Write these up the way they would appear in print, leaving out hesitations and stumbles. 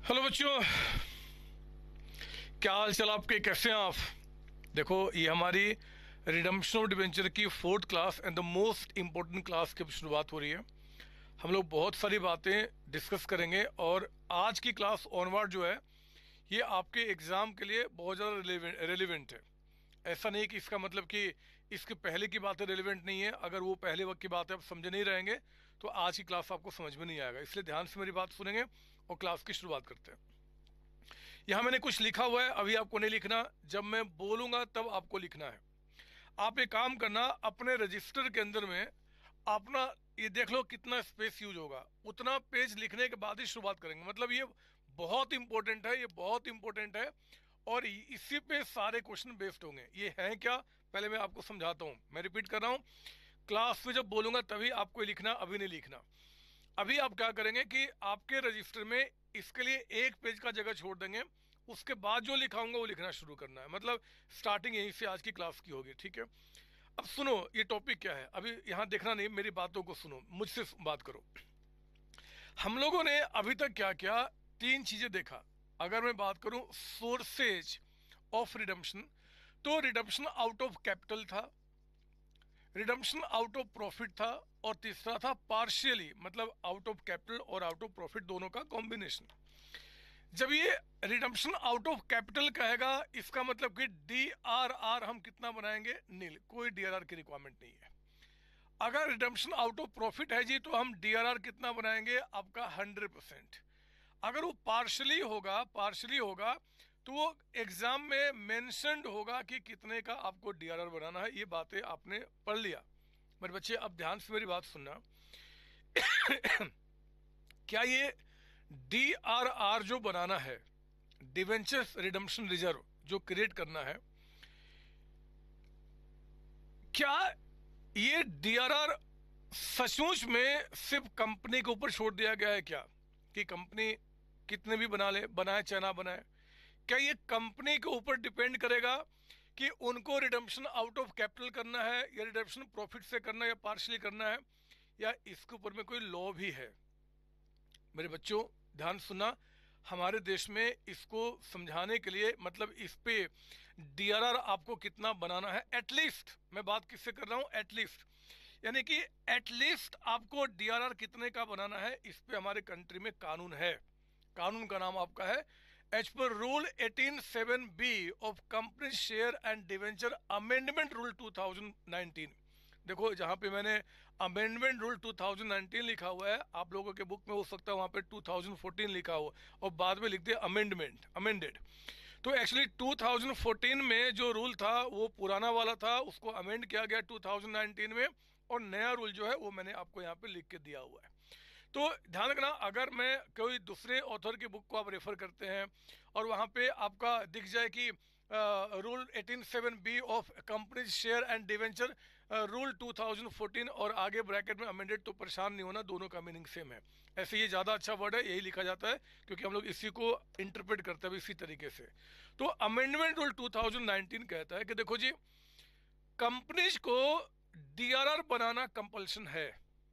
Hello बच्चों, क्या हाल चाल आपके? कैसे हैं आप? देखो, ये हमारी रिडम्पशन ऑफ डिवेंचर की fourth class and the most important class की अब शुरुआत हो रही है। हम लोग बहुत सारी बातें डिस्कस करेंगे और आज की क्लास ऑनवर्ड जो है ये आपके एग्जाम के लिए बहुत ज़्यादा रेलिवेंट है। ऐसा नहीं कि इसका मतलब कि इसके पहले की बातें रेलिवेंट नहीं है। अगर वो पहले वक्त की बातें आप समझे नहीं रहेंगे तो आज की क्लास आपको समझ में नहीं आएगा। इसलिए ध्यान से मेरी बात सुनेंगे और क्लास की शुरुआत करते हैं। यहाँ मैंने कुछ लिखा हुआ है, अभी आपको नहीं लिखना, जब मैं बोलूंगा तब आपको लिखना है। आप एक काम करना, अपने रजिस्टर के अंदर में अपना ये देख लो कितना स्पेस यूज होगा, उतना पेज लिखने के बाद ही शुरुआत करेंगे। मतलब ये बहुत इंपॉर्टेंट है, ये बहुत इंपॉर्टेंट है और इसी पे सारे क्वेश्चन बेस्ड होंगे। ये है क्या, पहले मैं आपको समझाता हूँ। मैं रिपीट कर रहा हूँ, क्लास में जब बोलूंगा तभी आपको लिखना, अभी नहीं लिखना। अभी आप क्या करेंगे कि आपके रजिस्टर में इसके लिए एक पेज का जगह छोड़ देंगे, उसके बाद जो लिखाऊंगा वो लिखना शुरू करना है। मतलब स्टार्टिंग यहीं से आज की क्लास की होगी, ठीक है? अब सुनो, ये टॉपिक क्या है, अभी यहाँ देखना नहीं, मेरी बातों को सुनो, मुझसे बात करो। हम लोगों ने अभी तक क्या क्या तीन चीजें देखा। अगर मैं बात करूं सोर्सेज ऑफ रिडम्पशन, तो रिडम्पशन आउट ऑफ कैपिटल था, रिडम्पशन आउट ऑफ प्रॉफिट था, और तीसरा था पार्शियली, मतलब आउट ऑफ कैपिटल और आउट ऑफ प्रॉफिट दोनों का कॉम्बिनेशन। जब ये रिडम्पशन आउट ऑफ कैपिटल कहेगा, इसका मतलब कि डी आर आर हम कितना बनाएंगे? नील, कोई डी आर आर की रिक्वायरमेंट नहीं है। अगर रिडम्पशन आउट ऑफ प्रॉफिट है जी, तो हम डी आर आर कितना बनाएंगे? आपका 100%। अगर वो पार्शली होगा तो वो एग्जाम में मेंशन्ड होगा कि कितने का आपको डी आर आर बनाना है। ये बातें आपने पढ़ लिया। मेरे बच्चे, अब ध्यान से मेरी बात सुनना। क्या ये डी आर आर जो बनाना है, डिवेंचर रिडम्पशन रिजर्व जो क्रिएट करना है, क्या ये डी आर आर सचमुच में सिर्फ कंपनी के ऊपर छोड़ दिया गया है क्या? कि कंपनी कितने भी बना ले, बनाए चाहे ना बनाए, क्या ये कंपनी के ऊपर डिपेंड करेगा कि उनको रिडम्पशन आउट ऑफ कैपिटल करना है या रिडम्पशन प्रॉफिट से करना है या पार्शली करना है, या इसके ऊपर में कोई लॉ भी है? मेरे बच्चों, ध्यान सुनना। हमारे देश में इसको समझाने के लिए, मतलब इस पे डीआरआर आपको कितना बनाना है, एटलीस्ट, मैं बात किससे कर रहा हूं, एटलीस्ट, यानी कि एटलीस्ट आपको डीआरआर कितने का बनाना है, इस पे हमारे कंट्री में कानून है। कानून का नाम आपका है as per rule 18(7)(b of company share and debenture amendment rule 2019। देखो, जहां पे मैंने अमेंडमेंट रूल 2019 लिखा हुआ है, आप लोगों के बुक में हो सकता है वहां पे 2014 लिखा हो और बाद में लिख दिया अमेंडमेंट, अमेंडेड। तो एक्चुअली 2014 में जो रूल था वो पुराना वाला था, उसको अमेंड किया गया 2019 में, और नया रूल जो है वो मैंने आपको यहाँ पे लिख के दिया हुआ है। तो ध्यान रखना, अगर मैं कोई दूसरे ऑथर की बुक को आप रेफर करते हैं और वहाँ पे आपका दिख जाए कि rule 18(7)(b of company share and debenture rule 2014 और आगे ब्रैकेट में अमेंडेड, तो परेशान नहीं होना, दोनों का मीनिंग सेम है। ऐसे ये ज़्यादा अच्छा वर्ड है, यही लिखा जाता है, क्योंकि हम लोग इसी को इंटरप्रेट करते हैं इसी तरीके से। तो अमेंडमेंट रूल 2019 कहता है कि देखो जी, कंपनीज को डीआरआर बनाना कंपल्सन है,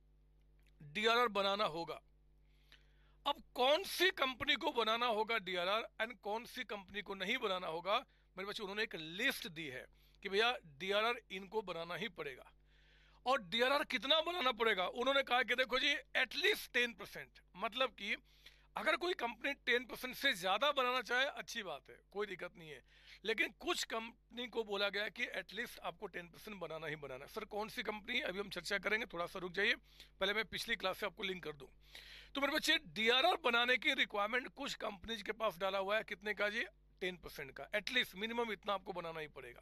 डीआरआर बनाना होगा। अब कौन सी कंपनी को बनाना होगा डीआरआर एंड कौन सी कंपनी को नहीं बनाना होगा, मेरे बच्चे उन्होंने एक लिस्ट दी है कि भैया डीआरआर इनको बनाना ही पड़ेगा। और डीआरआर कितना बनाना पड़ेगा? उन्होंने कहा कि देखो जी, एटलीस्ट 10%। मतलब कि अगर कोई कंपनी 10% से ज्यादा बनाना चाहे, अच्छी बात है, कोई दिक्कत नहीं है, लेकिन कुछ कंपनी को बोला गया कि एटलीस्ट आपको 10% बनाना ही बनाना है। सर कौन सी कंपनी, अभी हम चर्चा करेंगे, थोड़ा सा रुक जाइए, पहले मैं पिछली क्लास से आपको लिंक कर दूं। तो मेरे बच्चे, डीआरआर बनाने की रिक्वायरमेंट कुछ कंपनीज के पास डाला हुआ है, कितने का जी? 10% का, एटलीस्ट मिनिमम इतना आपको बनाना ही पड़ेगा।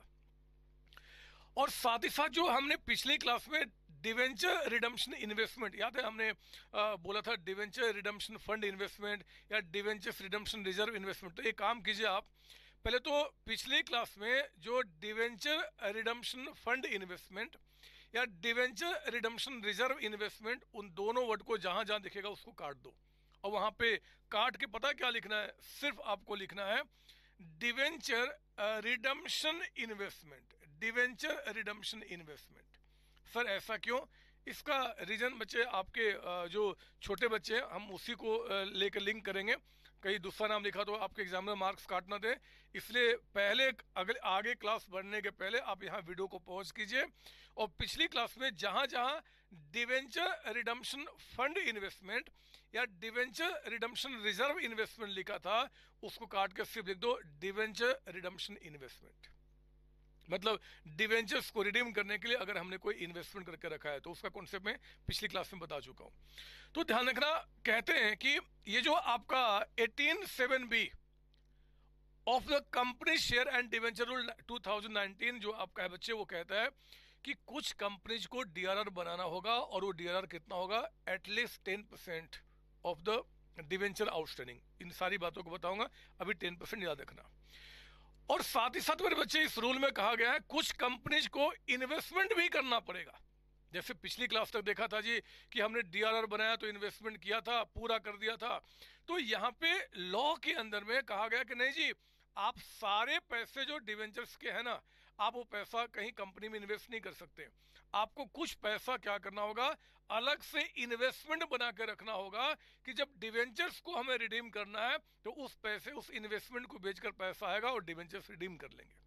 और साथ ही साथ जो हमने पिछली क्लास में डिवेंचर रिडम्पशन इन्वेस्टमेंट, याद है हमने बोला था डिवेंचर रिडम्पशन फंड इन्वेस्टमेंट या डिवेंचर रिडम्पशन रिजर्व इन्वेस्टमेंट। तो एक काम कीजिए आप, पहले तो पिछली क्लास में जो डिवेंचर रिडम्पशन फंड इन्वेस्टमेंट या डिवेंचर रिडम्पशन रिजर्व इन्वेस्टमेंट, उन दोनों वर्ड को जहां जहां दिखेगा उसको काट दो, और वहां पे काट के पता क्या लिखना है? सिर्फ आपको लिखना है debenture redemption investment, debenture redemption investment. Sir ऐसा क्यों? इसका रीजन बच्चे आपके जो छोटे बच्चे हैं हम उसी को लेकर लिंक करेंगे, कहीं दूसरा नाम लिखा तो आपके एग्जाम में मार्क्स काट ना दे, इसलिए पहले अगले आगे क्लास बढ़ने के पहले आप यहाँ वीडियो को पॉज कीजिए और पिछली क्लास में जहां जहां डिवेंचर रिडम्पशन फंड इन्वेस्टमेंट या डिवेंचर रिडम्पशन रिजर्व इन्वेस्टमेंट लिखा था उसको काट के सिर्फ लिख दो डिवेंचर रिडम्पशन इन्वेस्टमेंट। मतलब डिवेंचर्स को रिडीम करने के लिए अगर हमने कोई इन्वेस्टमेंट करके रखा है तो उसका कॉन्सेप्ट मैं पिछली क्लास में बता चुका हूं। तो ध्यान रखना, कहते हैं कि ये जो आपका 18(7)(b of the company share and debenture rule 2019 जो आपका है बच्चे, वो कहता है कि कुछ कंपनीज को डीआरआर बनाना होगा और वो डीआरआर कितना होगा, at least 10% of the debenture outstanding. इन सारी बातों को बताऊंगा, अभी 10% याद रखना। और साथ ही साथ मेरे बच्चे इस रूल में कहा गया है कुछ कंपनीज को इन्वेस्टमेंट भी करना पड़ेगा। जैसे पिछली क्लास तक देखा था जी कि हमने डीआरआर बनाया तो इन्वेस्टमेंट किया था, पूरा कर दिया था, तो यहाँ पे लॉ के अंदर में कहा गया कि नहीं जी, आप सारे पैसे जो डिवेंचर्स के हैं ना, आप वो पैसा कहीं कंपनी में इन्वेस्ट नहीं कर सकते। आपको कुछ पैसा क्या करना होगा, अलग से इन्वेस्टमेंट बना के रखना होगा कि जब डिवेंचर्स को हमें रिडीम करना है तो उस पैसे, उस इन्वेस्टमेंट को बेचकर पैसा आएगा और डिवेंचर्स रिडीम कर लेंगे।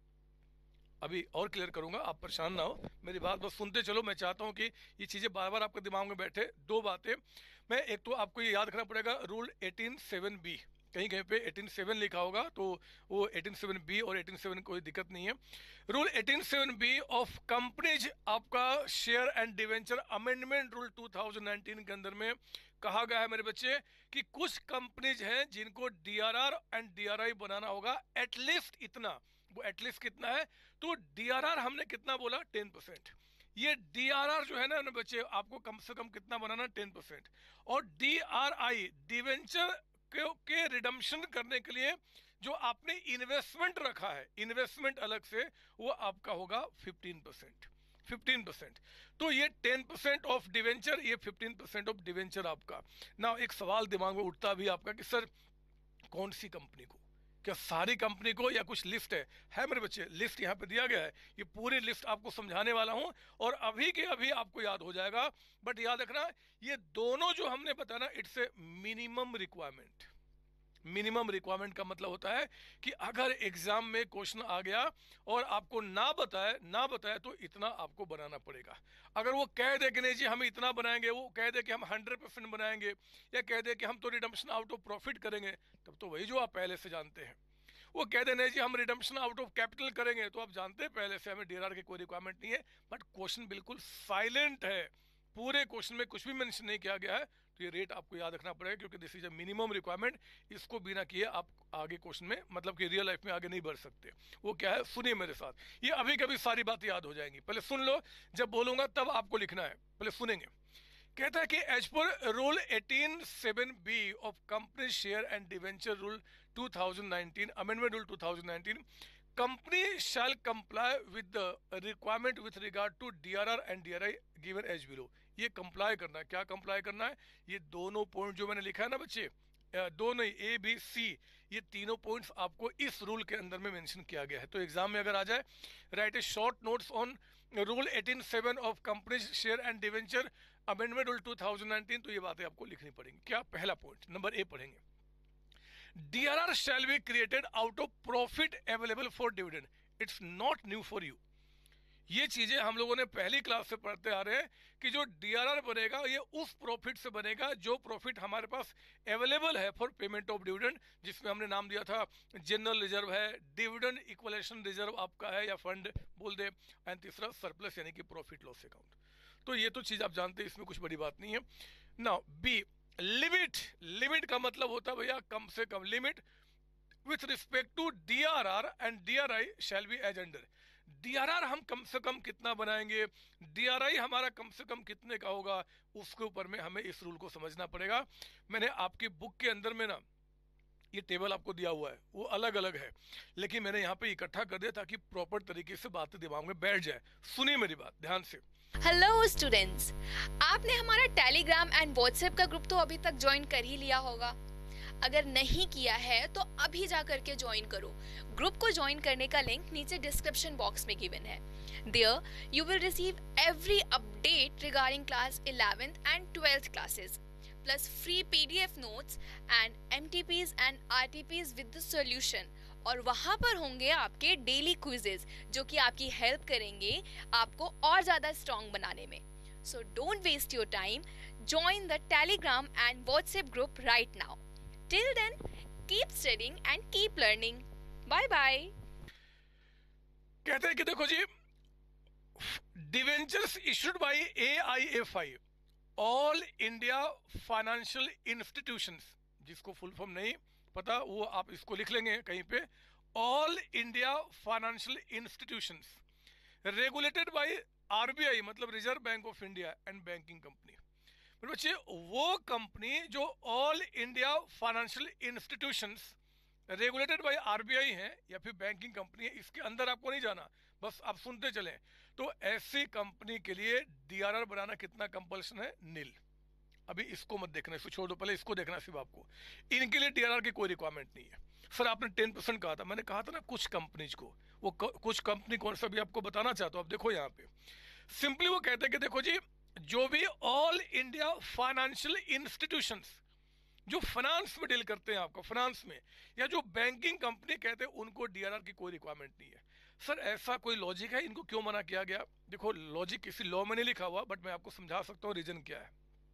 अभी और क्लियर करूंगा, आप परेशान ना हो, मेरी बात बस सुनते चलो। मैं चाहता हूं कि ये चीजें बार बार आपके दिमाग में बैठे। दो बातें मैं, एक तो आपको ये याद रखना पड़ेगा रूल 18(7)(b, कहीं कहीं पे 18(7) लिखा होगा तो वो 18(7)(b और 18(7) कोई दिक्कत नहीं है। रूल 18(7)(b ऑफ कंपनीज आपका share and debenture amendment rule 2019 के अंदर में कहा गया है मेरे बच्चे कि कुछ कंपनीज हैं जिनको डीआरआर एंड डीआरआई बनाना होगा एटलीस्ट इतना। वो एटलीस्ट कितना है, तो डीआरआर हमने कितना बोला, 10%। ये डीआरआर जो है ना बच्चे, आपको कम से कम कितना बनाना, 10%। और डीआरआई डिवेंचर के रिडम्पशन करने के लिए जो आपने इन्वेस्टमेंट रखा है, इन्वेस्टमेंट अलग से, वो आपका होगा 15%। 15%, तो ये 10% ऑफ डिवेंचर, ये 15% ऑफ डिवेंचर आपका ना। एक सवाल दिमाग में उठता भी आपका कि सर कौन सी कंपनी को, क्या सारी कंपनी को, या कुछ लिस्ट है मेरे बच्चे, लिस्ट यहाँ पे दिया गया है, ये पूरी लिस्ट आपको समझाने वाला हूँ और अभी के अभी आपको याद हो जाएगा। बट याद रखना, ये दोनों जो हमने बताना, it's a minimum requirement. Minimum requirement का मतलब होता है कि अगर एग्जाम में क्वेश्चन आ गया और आपको ना बताए तो इतना आपको बनाना पड़ेगा। अगर वो कह दे कि नहीं जी हम इतना बनाएंगे, वो कह दे कि हम 100% बनाएंगे, या कह दे कि हम तो रिडम्पशन आउट ऑफ प्रॉफिट करेंगे, तब तो वही जो आप पहले से जानते हैं। वो कह दे नहीं जी हम रिडम्पशन आउट ऑफ कैपिटल करेंगे, तो आप जानते हैं पहले से हमें डीआरआर की कोई रिक्वायरमेंट नहीं है। बट क्वेश्चन बिल्कुल साइलेंट है, पूरे क्वेश्चन में कुछ भी मेंशन नहीं किया गया है, तो ये रेट आपको याद रखना पड़ेगा क्योंकि this is a minimum requirement. इसको बिना किए आप आगे क्वेश्चन में, मतलब कि रियल लाइफ में आगे नहीं बढ़ सकते। वो क्या है, सुनिए मेरे साथ, ये अभी कभी सारी बातें याद हो जाएंगी, पहले सुन लो, जब बोलूंगा तब आपको लिखना है, पहले सुनेंगे। कहता है कि as per rule 18(7)(b of company share and debenture rule 2019 amendment rule 2019, company shall comply with the requirement with regard to DRR and DRI given as below। ये कंप्लाई करना है, क्या कंप्लाई करना है, ये दोनों पॉइंट जो मैंने लिखा है ना बच्चे, दो नहीं, ए बी सी, ये तीनों पॉइंट्स आपको इस रूल के अंदर में मेंशन किया गया है। तो एग्जाम में अगर आ जाए, write a short notes on rule 18(7) of companies share and debenture amendment rule 2019, तो ये बातें आपको लिखनी पड़ेंगी। क्या, पहला पॉइंट नंबर ए पढ़ेंगे, DRR shall be created out of profit available for dividend। It's not new for you। ये चीजें हम लोगों ने पहली क्लास से पढ़ते आ रहे हैं कि जो डीआरआर बनेगा ये उस प्रॉफिट से बनेगा जो प्रॉफिट हमारे पास अवेलेबल है फॉर पेमेंट ऑफ डिविडेंड, जिसमें हमने नाम दिया था जनरल रिजर्व है, डिविडेंड इक्वलेशन रिजर्व आपका है या फंड बोल दे, एंड तीसरा सरप्लस यानी कि प्रॉफिट लॉस अकाउंट। तो ये तो चीज आप जानते हैं, इसमें कुछ बड़ी बात नहीं है। Now B, limit. लिमिट का मतलब होता है भैया कम से कम, limit with respect to DRR and DRI shall be as under. DRR हम कम से कम कितना बनाएंगे, डीआरआई हमारा कम से कम कितने का होगा, उसके ऊपर में हमें इस रूल को समझना पड़ेगा। मैंने आपकी बुक के अंदर में ना ये टेबल आपको दिया हुआ है, वो अलग अलग है, लेकिन मैंने यहाँ पे इकट्ठा कर दिया ताकि प्रॉपर तरीके से बातें दिमाग में बैठ जाए। सुनिए मेरी बात ध्यान से। हेलो स्टूडेंट्स, आपने हमारा टेलीग्राम एंड व्हाट्सएप का ग्रुप तो अभी तक ज्वाइन कर ही लिया होगा। अगर नहीं किया है तो अभी जा करके ज्वाइन करो। ग्रुप को ज्वाइन करने का लिंक नीचे डिस्क्रिप्शन बॉक्स में गिवन है। There you will receive every update regarding class 11th and 12th classes, plus free PDF notes and MTPs and RTPs with the solution। और वहाँ पर होंगे आपके डेली क्विजेज जो कि आपकी हेल्प करेंगे आपको और ज़्यादा स्ट्रॉन्ग बनाने में। So don't waste your time. Join the Telegram and WhatsApp group right now. Till then, keep studying and keep learning. Bye bye. कहते हैं कि देखो जी, debentures issued by AIFI, all India financial institutions, जिसको full form नहीं पता वो आप इसको लिख लेंगे कहीं पे, all India financial institutions regulated by RBI मतलब reserve bank of India and banking company. बच्चे वो कंपनी जो all India financial institutions regulated by RBI है या फिर बैंकिंग कंपनी है, इसके अंदर आपको नहीं जाना, बस आप सुनते चलें। तो ऐसी कंपनी के लिए DRR बनाना कितना कंपल्सन है? नील। अभी इसको मत देखना, इसको छोड़ दो, पहले इसको देखना सिर्फ आपको। इनके लिए DRR की कोई रिक्वायरमेंट नहीं है। सर आपने 10% कहा था, मैंने कहा था ना कुछ कंपनीज को, वो कुछ कंपनी कौन सा भी आपको बताना चाहता हूँ। आप देखो यहाँ पे सिंपली वो कहते हैं कि देखो जी, जो भी ऑल इंडिया फाइनेंशियल इंस्टीट्यूशंस जो फाइनेंस में डील करते हैं, आपका फाइनेंस में, या जो बैंकिंग कंपनी कहते हैं, उनको DRR की कोई रिक्वायरमेंट नहीं है। सर ऐसा कोई लॉजिक है, इनको क्यों मना किया गया? देखो लॉजिक किसी लॉ में नहीं लिखा हुआ, बट मैं आपको समझा सकता हूँ रीजन क्या है।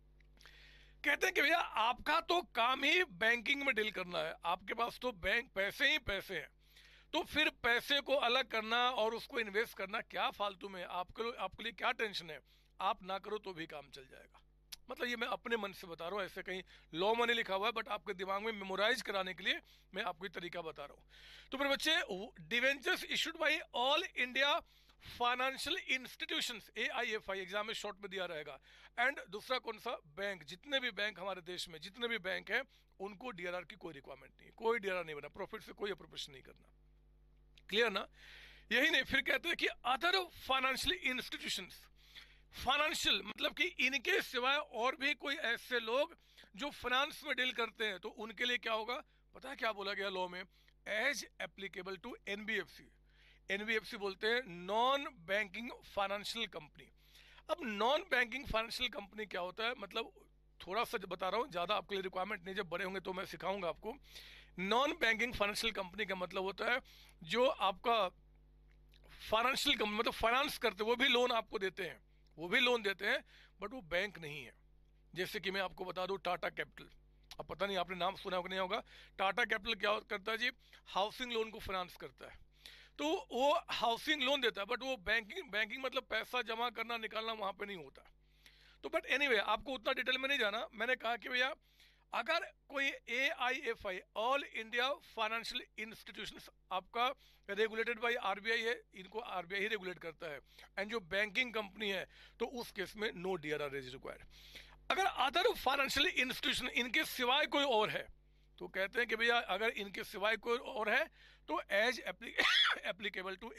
कहते हैं कि भैया आपका तो काम ही बैंकिंग में डील करना है, आपके पास तो बैंक पैसे ही पैसे हैं, तो फिर पैसे को अलग करना और उसको इन्वेस्ट करना क्या फालतू में? आपके लिए क्या टेंशन है? आप ना करो तो भी काम चल जाएगा। मतलब ये मैं अपने मन से बता रहा हूँ, ऐसे कहीं लॉ में नहीं लिखा हुआ है, बट आपके दिमाग में मेमोराइज कराने के लिए मैं आपको ये तरीका बता रहा हूँ। तो फिर बच्चे, debentures issued by all India financial institutions, AIFI exam में शॉर्ट में दिया रहेगा। एंड दूसरा कौन सा? बैंक। जितने भी बैंक हमारे देश में जितने भी बैंक हैं, उनको DRR की कोई रिक्वायरमेंट नहीं है, कोई DRR नहीं बना, प्रॉफिट से कोई अप्रोप्रिएशन नहीं करना। क्लियर ना? यही नहीं, फिर कहते हैं कि अदर फाइनेंशियल इंस्टीट्यूशंस, फाइनेंशियल मतलब कि इनके सिवाय और भी कोई ऐसे लोग जो फाइनेंस में डील करते हैं, तो उनके लिए क्या होगा? पता है क्या बोला गया लॉ में? As applicable to NBFC। NBFC बोलते हैं नॉन बैंकिंग फाइनेंशियल कंपनी। अब नॉन बैंकिंग फाइनेंशियल कंपनी क्या होता है? मतलब थोड़ा सा बता रहा हूँ, ज्यादा आपके लिए रिक्वायरमेंट नहीं, जब बड़े होंगे तो मैं सिखाऊंगा आपको। नॉन बैंकिंग फाइनेंशियल कंपनी का मतलब होता है जो आपका फाइनेंशियल कंपनी मतलब फाइनेंस करते, वो भी लोन आपको देते हैं, वो भी लोन देते हैं, बट वो बैंक नहीं है। जैसे कि मैं आपको बता दूं टाटा कैपिटल, अब पता नहीं आपने नाम सुना होगा नहीं होगा। टाटा कैपिटल क्या करता है जी? हाउसिंग लोन को फाइनेंस करता है, तो वो हाउसिंग लोन देता है, बट वो बैंकिंग मतलब पैसा जमा करना निकालना वहां पे नहीं होता। तो बट एनीवे आपको उतना डिटेल में नहीं जाना। मैंने कहा कि भैया अगर कोई AIFI all India financial institutions आपका रेगुलेटेड बाय RBI है, इनको RBI ही रेगुलेट करता है, एंड जो बैंकिंग कंपनी है, तो उस केस में नो DRR इज रिक्वायर्ड। अगर अदर फाइनेंशियल इंस्टीट्यूशन इनके सिवाय कोई और है, तो कहते हैं कि भैया अगर इनके सिवाय कोई और है तो एज एप्लीकेबल टू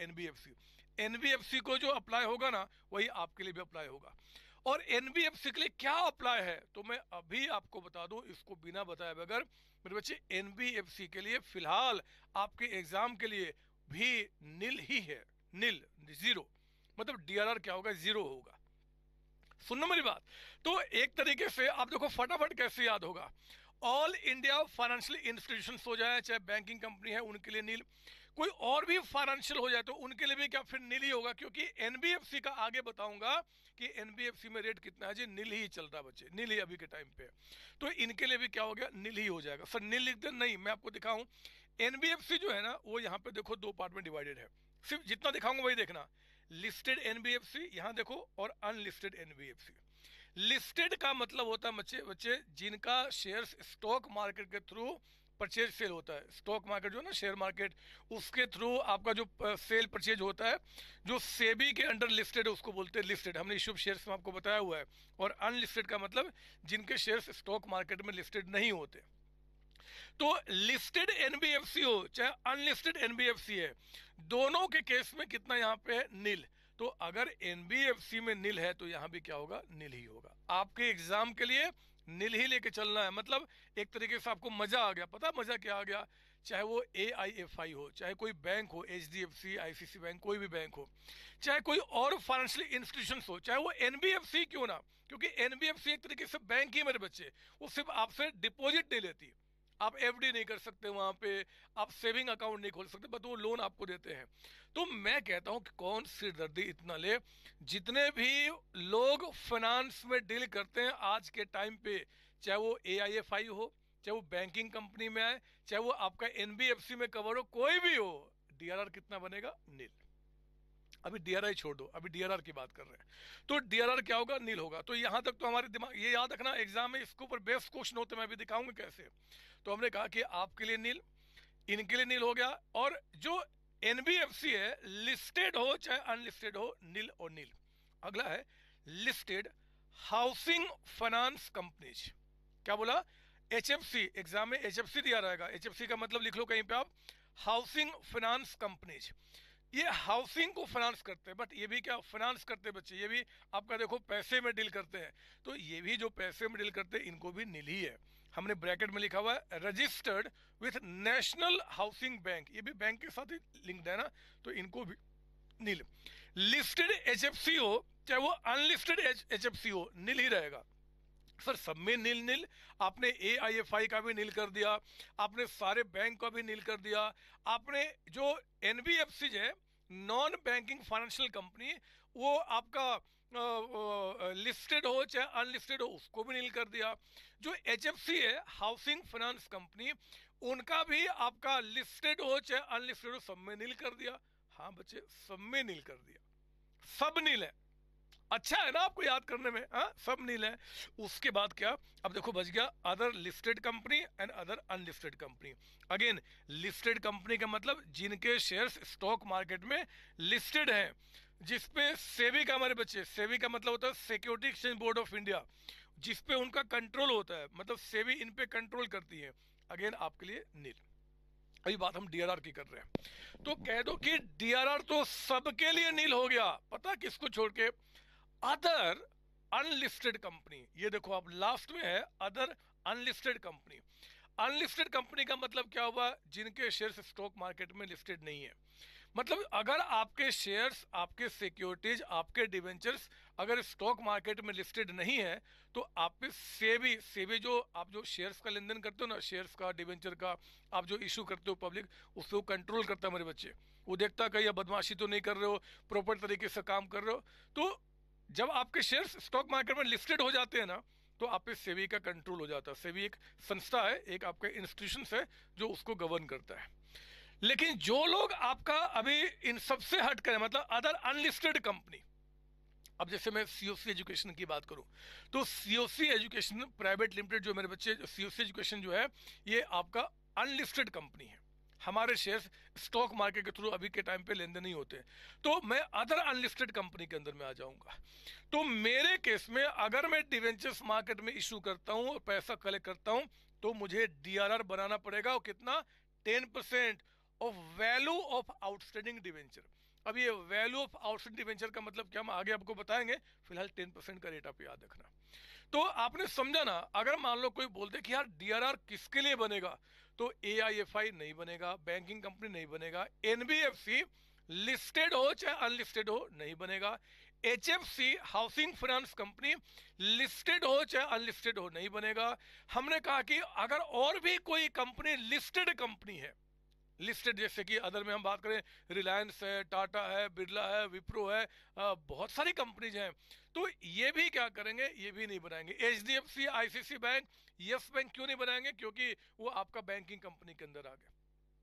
NBFC को जो अप्लाई होगा ना, वही आपके लिए भी अप्लाई होगा। और NBFC के लिए क्या अप्लाई है, तो मैं अभी आपको बता दूं, इसको बिना बताए बगैर। मेरे बच्चे NBFC के लिए फिलहाल आपके एग्जाम के लिए भी नील ही है, नील, जीरो, मतलब DRR क्या होगा? जीरो होगा। सुनना मेरी बात। तो एक तरीके से आप देखो फटाफट कैसे याद होगा। ऑल इंडिया फाइनेंशियल इंस्टीट्यूशंस हो जाए, चाहे बैंकिंग कंपनी है, उनके लिए नील। कोई और भी फाइनेंशियल हो जाए तो उनके लिए भी क्या फिर नील ही होगा, क्योंकि NBFC का आगे बताऊंगा कि NBFC में रेट कितना है जी, नील ही चल रहा है बच्चे, नील ही अभी के टाइम पे। तो इनके लिए भी क्या हो गया? नील ही हो जाएगा। सर नील लिख दे? नहीं, मैं आपको दिखाऊं। NBFC जो है ना, वो यहाँ पे देखो दो पार्ट में डिवाइडेड है, सिर्फ जितना दिखाऊंगा वही देखना। लिस्टेड NBFC यहाँ देखो, और अनलिस्टेड NBFC। लिस्टेड का मतलब होता है बच्चे जिनका शेयर्स स्टॉक मार्केट के थ्रू परचेज सेल होता है। स्टॉक मार्केट जो है ना, शेयर मार्केट, उसके थ्रू आपका जो सेल परचेज होता है, जो सेबी के अंडर लिस्टेड है, उसको बोलते हैं लिस्टेड। हमने इश्यू शेयर्स में आपको बताया हुआ है। और अनलिस्टेड का मतलब जिनके शेयर्स स्टॉक मार्केट में लिस्टेड नहीं होते। तो लिस्टेड NBFC हो चाहे अनलिस्टेड NBFC है, दोनों के केस में कितना यहाँ पे है? नील। तो अगर NBFC में नील है तो यहाँ भी क्या होगा? नील ही होगा। आपके एग्जाम के लिए नील ही लेके चलना है। मतलब एक तरीके से आपको मजा आ गया। पता मजा क्या आ गया? चाहे वो AIFI हो, चाहे कोई बैंक हो, HDFC, ICICI बैंक, कोई भी बैंक हो, चाहे कोई और फाइनेंशियल इंस्टीट्यूशन हो, चाहे वो NBFC क्यों ना, क्योंकि NBFC एक तरीके से बैंक ही मेरे बच्चे, वो सिर्फ आपसे डिपॉजिट नहीं लेती। आप FD नहीं कर सकते वहां पे, आप सेविंग अकाउंट नहीं खोल सकते, बट वो लोन आपको देते हैं। तो मैं कहता हूं कि कौन सिरदर्दी इतना ले। जितने भी लोग फाइनेंस में डील करते हैं आज के टाइम पे, चाहे वो AIFI हो, चाहे वो बैंकिंग कंपनी में आए, चाहे वो आपका NBFC में कवर हो, कोई भी हो, DRR कितना बनेगा? नील। अभी DRI छोड़ दो, अभी DRR की बात कर रहे हैं। तो DRR क्या होगा? नील होगा। तो यहां तक तो हमारे दिमाग, ये याद रखना एग्जाम में इसके ऊपर बेस्ट क्वेश्चन होते हैं, मैं भी दिखाऊंगा कैसे। तो हमने कहा कि आपके लिए नील, इनके लिए नील हो गया। और जो NBFC है, लिस्टेड हो चाहे अनलिस्टेड हो, नील और नील। अगला है लिस्टेड हाउसिंग फाइनेंस कंपनीज। क्या बोला? HFC। एग्जाम में HFC दिया रहेगा। HFC का मतलब लिख लो कहीं पे आप, हाउसिंग फाइनेंस कंपनीज। ये हाउसिंग को फाइनेंस करते हैं, बट ये भी क्या फाइनेंस करते हैं बच्चे? ये भी आपका देखो पैसे में डील करते हैं। तो ये भी जो पैसे में डील करते हैं, इनको भी नील ही है। हमने ब्रैकेट में लिखा हुआ है registered with national housing bank, ये भी बैंक के साथ ही लिंक्ड है ना, तो इनको भी नील। लिस्टेड HFC हो चाहे वो अनलिस्टेड HFC हो, नील ही रहेगा। सर सब में नील नील। आपने AIFI का भी नील कर दिया, आपने सारे बैंक का भी नील कर दिया, आपने जो NBFC है, नॉन बैंकिंग फाइनेंशियल कंपनी, वो आपका लिस्टेड हो चाहे अनलिस्टेड हो, उसको भी नील कर दिया। जो HFC है, हाउसिंग फाइनेंस कंपनी, उनका भी आपका लिस्टेड हो चाहे अनलिस्टेड हो, सब में नील कर दिया। हाँ बच्चे, सब में नील कर दिया, सब नील है। अच्छा है ना आपको याद करने में, हाँ सब नील है। उसके बाद क्या? अब देखो बच गया other listed company and other unlisted company. Again, listed company का मतलब जिनके शेयर्स स्टॉक मार्केट में लिस्टेड हैं, जिसपे सेबी का, हमारे बच्चे सेबी का मतलब होता है security exchange board of India, जिसपे उनका कंट्रोल होता है, मतलब सेबी इन पे कंट्रोल करती है। अगेन आपके लिए नील। अभी बात हम DRR की कर रहे हैं, तो कह दो कि DRR तो सबके लिए नील हो गया। पता किसको छोड़ के? Other unlisted company. ये देखो आप लास्ट में है other unlisted company. Unlisted company का मतलब क्या हुआ? जिनके शेयर्स स्टॉक मार्केट में लिस्टेड नहीं है। मतलब अगर आपके शेयर्स, आपके सिक्योरिटीज, आपके डिवेंचर्स अगर स्टॉक मार्केट में लिस्टेड नहीं है, तो आप पे सेबी, सेबी जो आप जो शेयर्स का लेन देन करते हो ना, शेयर्स का, डिवेंचर का, आप जो इशू करते हो पब्लिक, उसको कंट्रोल करता है मेरे बच्चे। वो देखता है कहीं आप बदमाशी तो नहीं कर रहे हो, प्रॉपर तरीके से काम कर रहे हो। तो जब आपके शेयर्स स्टॉक मार्केट में लिस्टेड हो जाते हैं ना, तो आप पे सेबी का कंट्रोल हो जाता है। सेबी एक संस्था है, एक आपका इंस्टीट्यूशन है जो उसको गवर्न करता है। लेकिन जो लोग आपका अभी इन सबसे हट कर, मतलब अदर अनलिस्टेड कंपनी, अब जैसे मैं COC एजुकेशन की बात करूं, तो COC एजुकेशन प्राइवेट लिमिटेड, जो मेरे बच्चे COC एजुकेशन जो है, ये आपका अनलिस्टेड कंपनी है। हमारे शेयर्स स्टॉक मार्केट के थ्रू अभी के टाइम पे लेन देन नहीं होते। तो मैं अदर अनलिस्टेड कंपनी के अंदर में आ जाऊंगा। तो मेरे केस में अगर मैं डिवेंचर्स मार्केट में इशू करता हूं और पैसा कलेक्ट करता हूं, तो मुझे DRR बनाना पड़ेगा। और कितना? 10% of value of outstanding debenture. अब ये वैल्यू ऑफ आउटस्टैंडिंग डिवेंचर का मतलब क्या, हम आगे आपको बताएंगे, फिलहाल 10% का रेट आप याद रखना। तो आपने समझा ना? अगर मान लो कोई बोलते कि यार DRR किसके लिए बनेगा, तो AIFI नहीं बनेगा, बैंकिंग कंपनी नहीं बनेगा, NBFC लिस्टेड हो चाहे अनलिस्टेड हो नहीं बनेगा, HFC housing finance company listed हो चाहे अनलिस्टेड हो नहीं बनेगा। हमने कहा कि अगर और भी कोई कंपनी लिस्टेड कंपनी है, लिस्टेड जैसे कि अदर में हम बात करें, रिलायंस है, टाटा है, बिरला है, विप्रो है, बहुत सारी कंपनीज हैं, तो ये भी क्या करेंगे? ये भी नहीं बनाएंगे। HDFC, ICICI Bank, Yes Bank क्यों नहीं बनाएंगे? क्योंकि वो आपका बैंकिंग कंपनी के अंदर आ गए।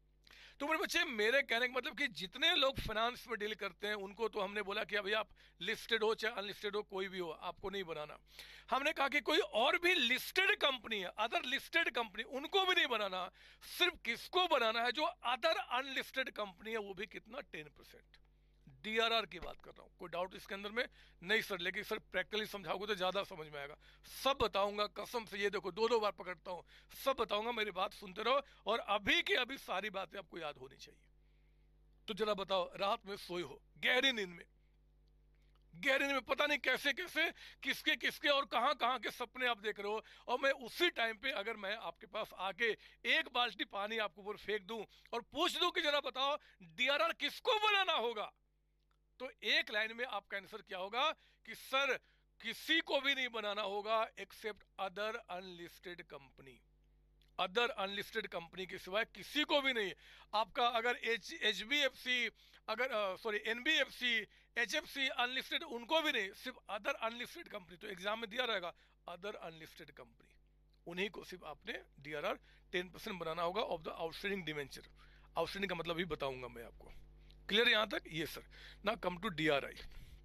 तो मेरे बच्चे, मेरे कहने का मतलब कि जितने लोग फाइनेंस में डील करते हैं, उनको तो हमने बोला कि अभी आप लिस्टेड हो चाहे अनलिस्टेड हो, कोई भी हो, आपको नहीं बनाना। हमने कहा कि कोई और भी लिस्टेड कंपनी है, अदर लिस्टेड कंपनी, उनको भी नहीं बनाना। सिर्फ किसको बनाना है? जो अदर अनलिस्टेड कंपनी है, वो भी कितना? 10%। DRR की बात कर रहा हूं। कोई डाउट इसके अंदर में? नहीं सर, लेकिन सर प्रैक्टिकली समझाओगे तो ज्यादा समझ में आएगा। सब बताऊंगा कसम से, ये देखो 2-2 बार पकड़ता हूं, सब बताऊंगा, मेरी बात सुनते रहो। और अभी की अभी सारी बातें आपको याद होनी चाहिए। तो जरा बताओ, रात में सोए हो गहरी नींद में, गहरी नींद में पता नहीं कैसे कैसे किसके किसके और कहां कहां के सपने आप देख रहे हो, और मैं उसी टाइम पे अगर मैं आपके पास आके एक बाल्टी पानी आपके ऊपर फेंक दूं और पूछ दूं कि जरा बताओ डीआरआर किसको बनाना होगा, तो एक लाइन में आपका आंसर क्या होगा कि सर किसी को भी नहीं बनाना होगा except other unlisted company. Other unlisted company के सिवाय किसी को भी नहीं। आपका अगर एचबीएफसी, अगर सॉरी एनबीएफसी, एचएफसी अनलिस्टेड, उनको भी नहीं, सिर्फ अदर अनलिस्टेड कंपनी। तो एग्जाम में दिया रहेगा अदर अनलिस्टेड कंपनी, उन्हीं को सिर्फ आपने डीआरआर 10% बनाना होगा of the outstanding debenture. Outstanding का मतलब भी बताऊंगा मैं आपको। क्लियर यहां तक? ये सर। ना कम टू डीआरआई।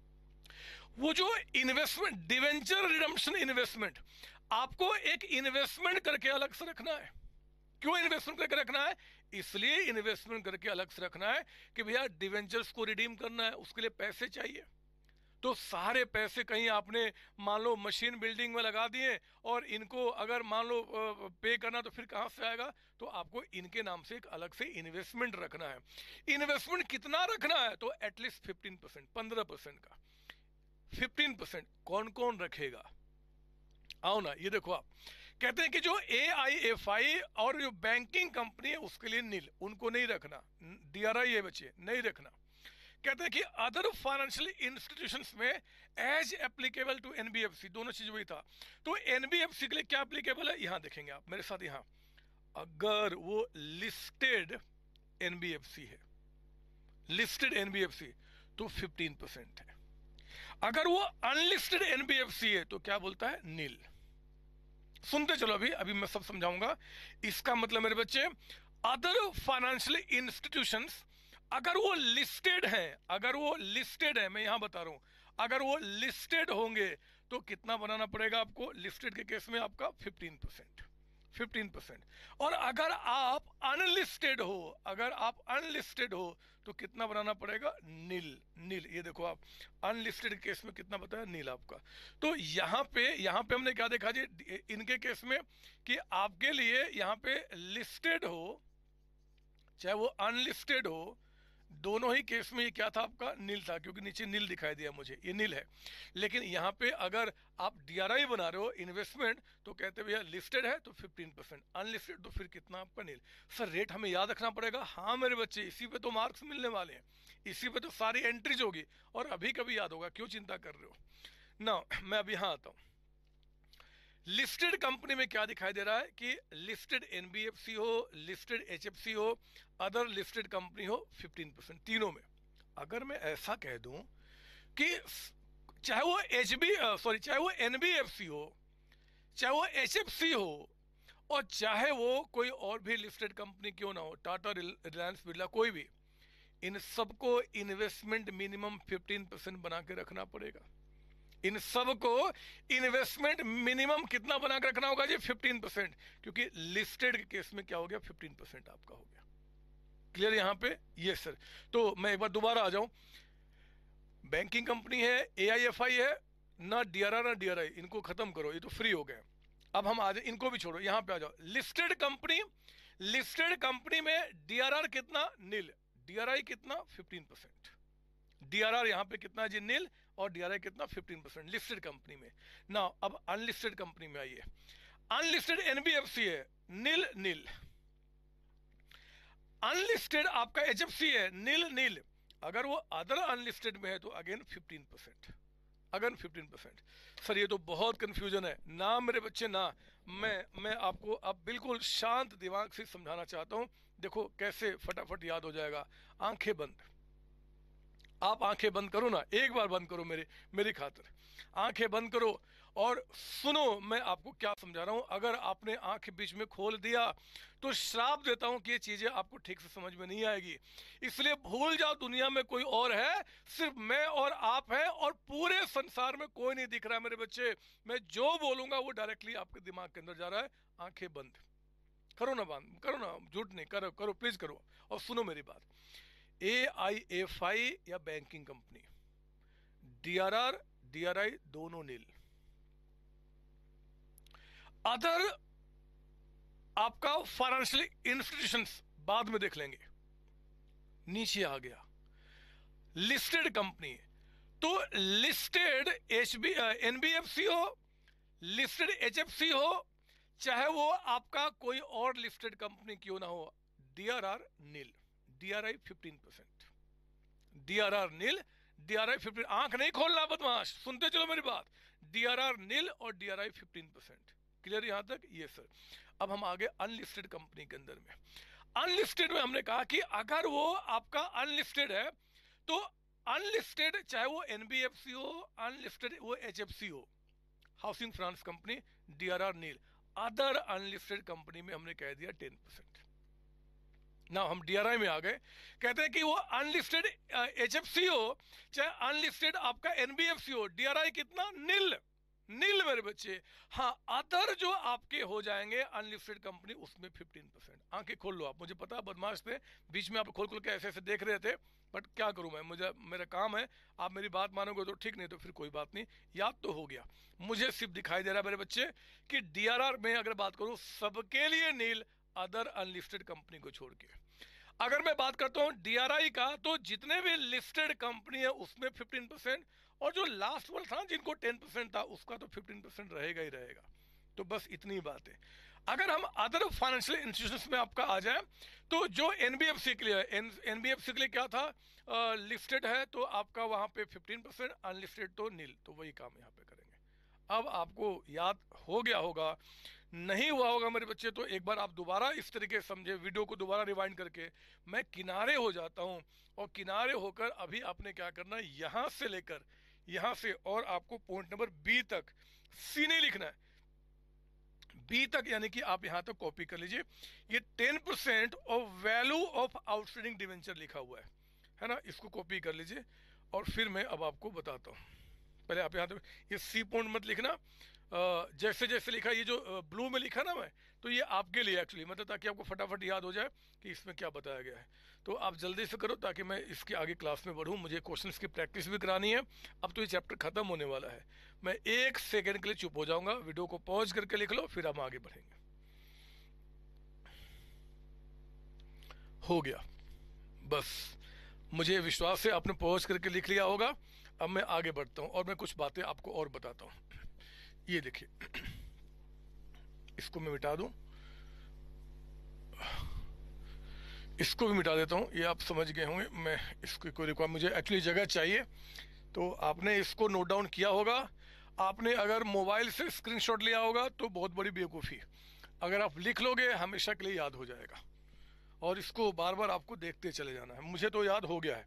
वो जो इन्वेस्टमेंट, डिवेंचर रिडम्पशन इन्वेस्टमेंट, आपको एक इन्वेस्टमेंट करके अलग से रखना है। क्यों इन्वेस्टमेंट करके रखना है? इसलिए इन्वेस्टमेंट करके अलग से रखना है कि भैया डिवेंचर्स को रिडीम करना है, उसके लिए पैसे चाहिए। तो सारे पैसे कहीं आपने मान लो मशीन बिल्डिंग में लगा दिए, और इनको अगर मान लो पे करना, तो फिर कहां से आएगा? तो आपको इनके नाम से एक अलग से इन्वेस्टमेंट रखना है। इन्वेस्टमेंट कितना रखना है? तो एटलीस्ट 15%, 15% का। 15% कौन कौन रखेगा? आओ ना, ये देखो आप कहते हैं कि जो AIFI और जो बैंकिंग कंपनी है उसके लिए नील, उनको नहीं रखना। डीआरआई है बच्चे, नहीं रखना। कहते हैं कि अदर फाइनेंशियल इंस्टीट्यूशंस में एज एप्लीकेबल टू एनबीएफसी, दोनों चीज वही था। तो एनबीएफसी के लिए क्या एप्लीकेबल है? यहां देखेंगे आप मेरे साथ, यहां अगर वो लिस्टेड एनबीएफसी है, लिस्टेड एनबीएफसी, तो 15% है। अगर वो अनलिस्टेड एनबीएफसी है तो क्या बोलता है? नील। सुनते चलो, अभी अभी मैं सब समझाऊंगा। इसका मतलब मेरे बच्चे, अदर फाइनेंशियल इंस्टीट्यूशंस अगर वो लिस्टेड है, अगर वो लिस्टेड है, मैं यहां बता रहा हूं, अगर वो लिस्टेड होंगे तो कितना बनाना पड़ेगा आपको? लिस्टेड के केस में आपका 15%, 15%। और अगर आप अनलिस्टेड हो, अगर आप अनलिस्टेड हो तो कितना बनाना पड़ेगा? नील। नील, ये देखो आप, अनलिस्टेड केस में कितना बताया? नील आपका। तो यहाँ पे हमने क्या देखा जी इनके केस में, कि आपके लिए यहाँ पे लिस्टेड हो चाहे वो अनलिस्टेड हो, दोनों ही केस में ये क्या था आपका? नील था, क्योंकि नीचे नील दिखाई दिया मुझे, ये नील है। लेकिन यहाँ पे अगर आप डीआरआई बना रहे हो इन्वेस्टमेंट, तो कहते भैया लिस्टेड है तो 15%, अनलिस्टेड तो फिर कितना आपका? नील। सर रेट हमें याद रखना पड़ेगा? हाँ मेरे बच्चे, इसी पे तो मार्क्स मिलने वाले हैं, इसी पे तो सारी एंट्रीज होगी, और अभी कभी याद होगा, क्यों चिंता कर रहे हो ना। मैं अभी यहाँ आता हूँ। लिस्टेड कंपनी में क्या दिखाई दे रहा है कि लिस्टेड एनबीएफसी हो, लिस्टेड एचएफसी हो, अदर लिस्टेड कंपनी हो, 15%, तीनों में। अगर मैं ऐसा कह दूं कि चाहे वो चाहे वो एनबीएफसी हो, चाहे वो एचएफसी हो, और चाहे वो कोई और भी लिस्टेड कंपनी क्यों ना हो, टाटा, रिलायंस, बिरला, कोई भी, इन सबको इन्वेस्टमेंट मिनिमम 15% बना के रखना पड़ेगा। इन सब को इन्वेस्टमेंट मिनिमम कितना बना के रखना होगा जी? 15%, क्योंकि लिस्टेड के केस में क्या हो गया? 15% आपका हो गया। क्लियर यहां पे? ये सर। तो मैं एक बार दोबारा आ जाऊं। बैंकिंग कंपनी है, AIFI है, ना डीआरआर ना डीआरआई, इनको खत्म करो, ये तो फ्री हो गए। अब हम आ जाए, इनको भी छोड़ो, यहां पे आ जाओ। लिस्टेड कंपनी, लिस्टेड कंपनी में डीआरआर कितना? नील। डीआरआई कितना? 15%। डीआरआर यहां पे कितना जी? नील। और डीआरआई कितना? 15%, लिस्टेड कंपनी में ना। अब अनलिस्टेड कंपनी में आइए। अनलिस्टेड एनबीएफसी है, नील नील। अनलिस्टेड आपका एचएफसी है, नील नील। अगर वो अदर अनलिस्टेड में है तो अगेन 15%, अगेन 15%। सर ये तो बहुत कंफ्यूजन है ना मेरे बच्चे ना। मैं आपको अब बिल्कुल शांत दिमाग से समझाना चाहता हूं। देखो कैसे फटाफट याद हो जाएगा। आंखें बंद, आप आंखें बंद करो ना, एक बार बंद करो मेरी खातिर। आंखें बंद करो और सुनो मैं आपको क्या समझा रहा हूं। अगर आपने आंख बीच में खोल दिया तो श्राप देता हूं कि ये चीजें आपको ठीक से समझ में नहीं आएगी। इसलिए भूल जाओ दुनिया में कोई और है, सिर्फ मैं और आप हैं, और पूरे संसार में कोई नहीं दिख रहा है मेरे बच्चे। मैं जो बोलूंगा वो डायरेक्टली आपके दिमाग के अंदर जा रहा है। आंखें बंद करो ना, बंद करो ना, झूठ नहीं, करो करो प्लीज करो, और सुनो मेरी बात। AIFI या बैंकिंग कंपनी, डीआरआर डीआरआई दोनों नील। अदर आपका फाइनेंशियल इंस्टीट्यूशंस बाद में देख लेंगे। नीचे आ गया लिस्टेड कंपनी, तो लिस्टेड एनबीएफसी हो, लिस्टेड एचएफसी हो, चाहे वो आपका कोई और लिस्टेड कंपनी क्यों ना हो, DRR nil, DRI 15%, DRR nil, DRI 15। आंख नहीं खोलना बदमाश, सुनते चलो मेरी बात। डीआरआर नील और डीआरआई 15%। क्लियर यहां तक? ये सर। अब हम आगे अनलिस्टेड कंपनी के अंदर में। अनलिस्टेड में हमने कहा कि अगर वो आपका अनलिस्टेड है तो अनलिस्टेड, चाहे वो एनबीएफसी हो, अनलिस्टेड वो एचएफसी हो, housing finance company, DRR nil. Other unlisted company में हमने कह दिया 10%। ना हम डीआरआई में आ गए, कहते हैं कि वो अनलिस्टेड एचएफसी हो, चाहे अनलिस्टेड आपका एनबीएफसी हो, डीआरआई कितना? नील, नील मेरे बच्चे। हाँ, अदर जो आपके हो जाएंगे अनलिस्टेड कंपनी, उसमें 15%। आंखें खोल लो आप, मुझे पता बदमाश थे, बीच में आप खोल खोल के ऐसे ऐसे देख रहे थे, बट क्या करूं मैं, मुझे मेरा काम है। आप मेरी बात मानोगे तो ठीक, नहीं तो फिर कोई बात नहीं, याद तो हो गया। मुझे सिर्फ दिखाई दे रहा है मेरे बच्चे कि डीआरआर में अगर बात करूं सबके लिए नील, अदर अनलिस्टेड कंपनी को छोड़ के। अगर मैं बात करता हूं डीआरआई का, तो जितने भी लिस्टेड कंपनी है उसमें 15%, और जो लास्ट वाला था जिनको 10% था उसका तो 15% रहेगा ही रहेगा। तो बस इतनी बात है। अगर हम अदर फाइनेंशियल इंस्टीट्यूशंस में आपका आ जाए, तो जो एनबीएफसी के लिए है, एनबीएफसी के लिए क्या था, लिस्टेड है तो आपका वहां पे 15%, अनलिस्टेड तो नील, तो वही काम यहाँ पे करेंगे। अब आपको याद हो गया होगा, नहीं हुआ होगा मेरे बच्चे तो एक बार आप दोबारा इस तरीके से समझे, वीडियो को दोबारा रिवाइंड करके। मैं किनारे हो जाता हूं, और किनारे होकर अभी आपने क्या करना है, यहां से लेकर यहां से और आपको पॉइंट नंबर बी तक, सी नहीं लिखना है, बी तक, यानी कि आप यहां तक कॉपी कर लीजिए। ये 10% of value of outstanding debenture लिखा हुआ है ना, इसको कॉपी कर लीजिए। और फिर मैं अब आपको बताता हूं, पहले आप यहाँ तक ये सी पॉइंट मत लिखना, जैसे जैसे लिखा, ये जो ब्लू में लिखा ना मैं, तो ये आपके लिए एक्चुअली, मतलब ताकि आपको फटाफट याद हो जाए कि इसमें क्या बताया गया है। तो आप जल्दी से करो ताकि मैं इसके आगे क्लास में बढ़ूँ, मुझे क्वेश्चंस की प्रैक्टिस भी करानी है। अब तो ये चैप्टर खत्म होने वाला है, मैं 1 सेकेंड के लिए चुप हो जाऊंगा, वीडियो को पॉज करके लिख लो, फिर हम आगे बढ़ेंगे। हो गया, बस मुझे विश्वास है आपने पॉज करके लिख लिया होगा। अब मैं आगे बढ़ता हूँ और मैं कुछ बातें आपको और बताता हूँ। ये देखिए, इसको मैं मिटा दूं, इसको भी मिटा देता हूं, ये आप समझ गए होंगे। मैं इसको कोई रिक्वायर, मुझे एक्चुअली जगह चाहिए, तो आपने इसको नोट डाउन किया होगा। आपने अगर मोबाइल से स्क्रीनशॉट लिया होगा तो बहुत बड़ी बेवकूफ़ी, अगर आप लिख लोगे हमेशा के लिए याद हो जाएगा, और इसको बार बार आपको देखते चले जाना है। मुझे तो याद हो गया है।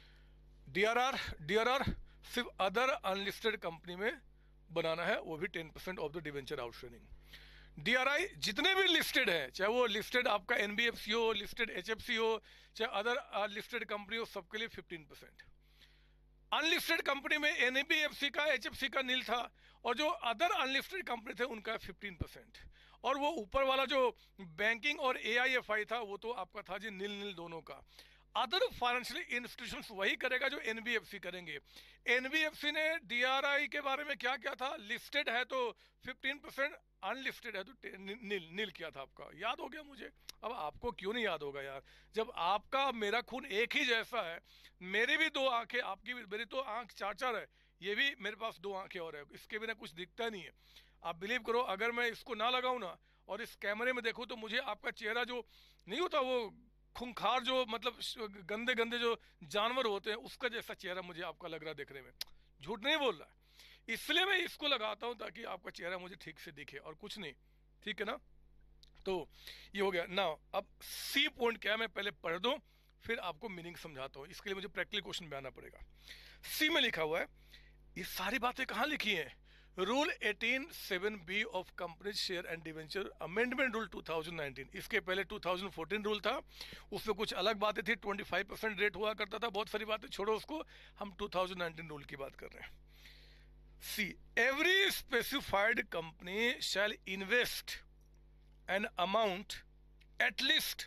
डीआरआर, डीआरआर सिर्फ अदर अनलिस्टेड कंपनी में बनाना है, वो भी 10% of the debenture outstanding. DRI जितने भी लिस्टेड है, चाहे वो लिस्टेड आपका एनबीएफसी हो, लिस्टेड एचएफसी हो, चाहे अदर लिस्टेड कंपनी हो, सबके लिए 15%। अनलिस्टेड कंपनी में एनबीएफसी का, एचएफसी का नील था, और जो अदर अनलिस्टेड कंपनी थे उनका 15%। और वो ऊपर वाला जो बैंकिंग और एआईएफआई था, वो तो आपका था जी नील नील दोनों का। अदर फाइनेंशियल इंस्टीट्यूशंस वही करेगा जो एनबीएफसी करेंगे। एनबीएफसी ने डीआरआई के बारे में क्या क्या था, लिस्टेड है तो 15%, अनलिस्टेड है तो नील नील किया था आपका, याद हो गया मुझे। अब आपको क्यों नहीं याद होगा यार, जब आपका मेरा खून एक ही जैसा है, मेरी भी 2 आंखें, आपकी भी, मेरी तो आंख 4-4 है, ये भी मेरे पास 2 आंखें और है, इसके बिना कुछ दिखता नहीं है। आप बिलीव करो, अगर मैं इसको ना लगाऊं ना और इस कैमरे में देखूं, तो मुझे आपका चेहरा जो नहीं होता, वो खूंखार जो, मतलब गंदे गंदे जो जानवर होते हैं, उसका जैसा चेहरा मुझे आपका लग रहा है देखने में। झूठ नहीं बोल रहा है, इसलिए मैं इसको लगाता हूं ताकि आपका चेहरा मुझे ठीक से दिखे, और कुछ नहीं। ठीक है ना? तो ये हो गया ना। अब सी पॉइंट क्या है, मैं पहले पढ़ दूं, फिर आपको मीनिंग समझाता हूं। इसके लिए मुझे प्रैक्टिकल क्वेश्चन बनाना पड़ेगा। सी में लिखा हुआ है, ये सारी बातें कहां लिखी हैं, rule 18(7)(b of companies share and debenture amendment rule 2019। इसके पहले 2014 रूल था, उसमें कुछ अलग बातें थी, 25% रेट हुआ करता था, बहुत सारी बातें छोड़ो उसको, हम 2019 रूल की बात कर रहे हैं। C, every specified company shall invest an amount at least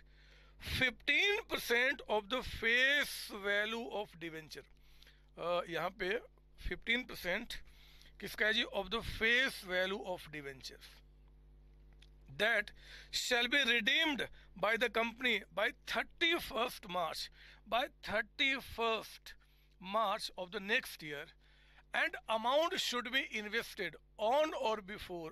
15% of the face value of debenture। यहाँ पे 15% किसका है जी, of the face value of debentures that shall be redeemed by the company by 31st March, by 31st March of the next year, and amount should be invested on or before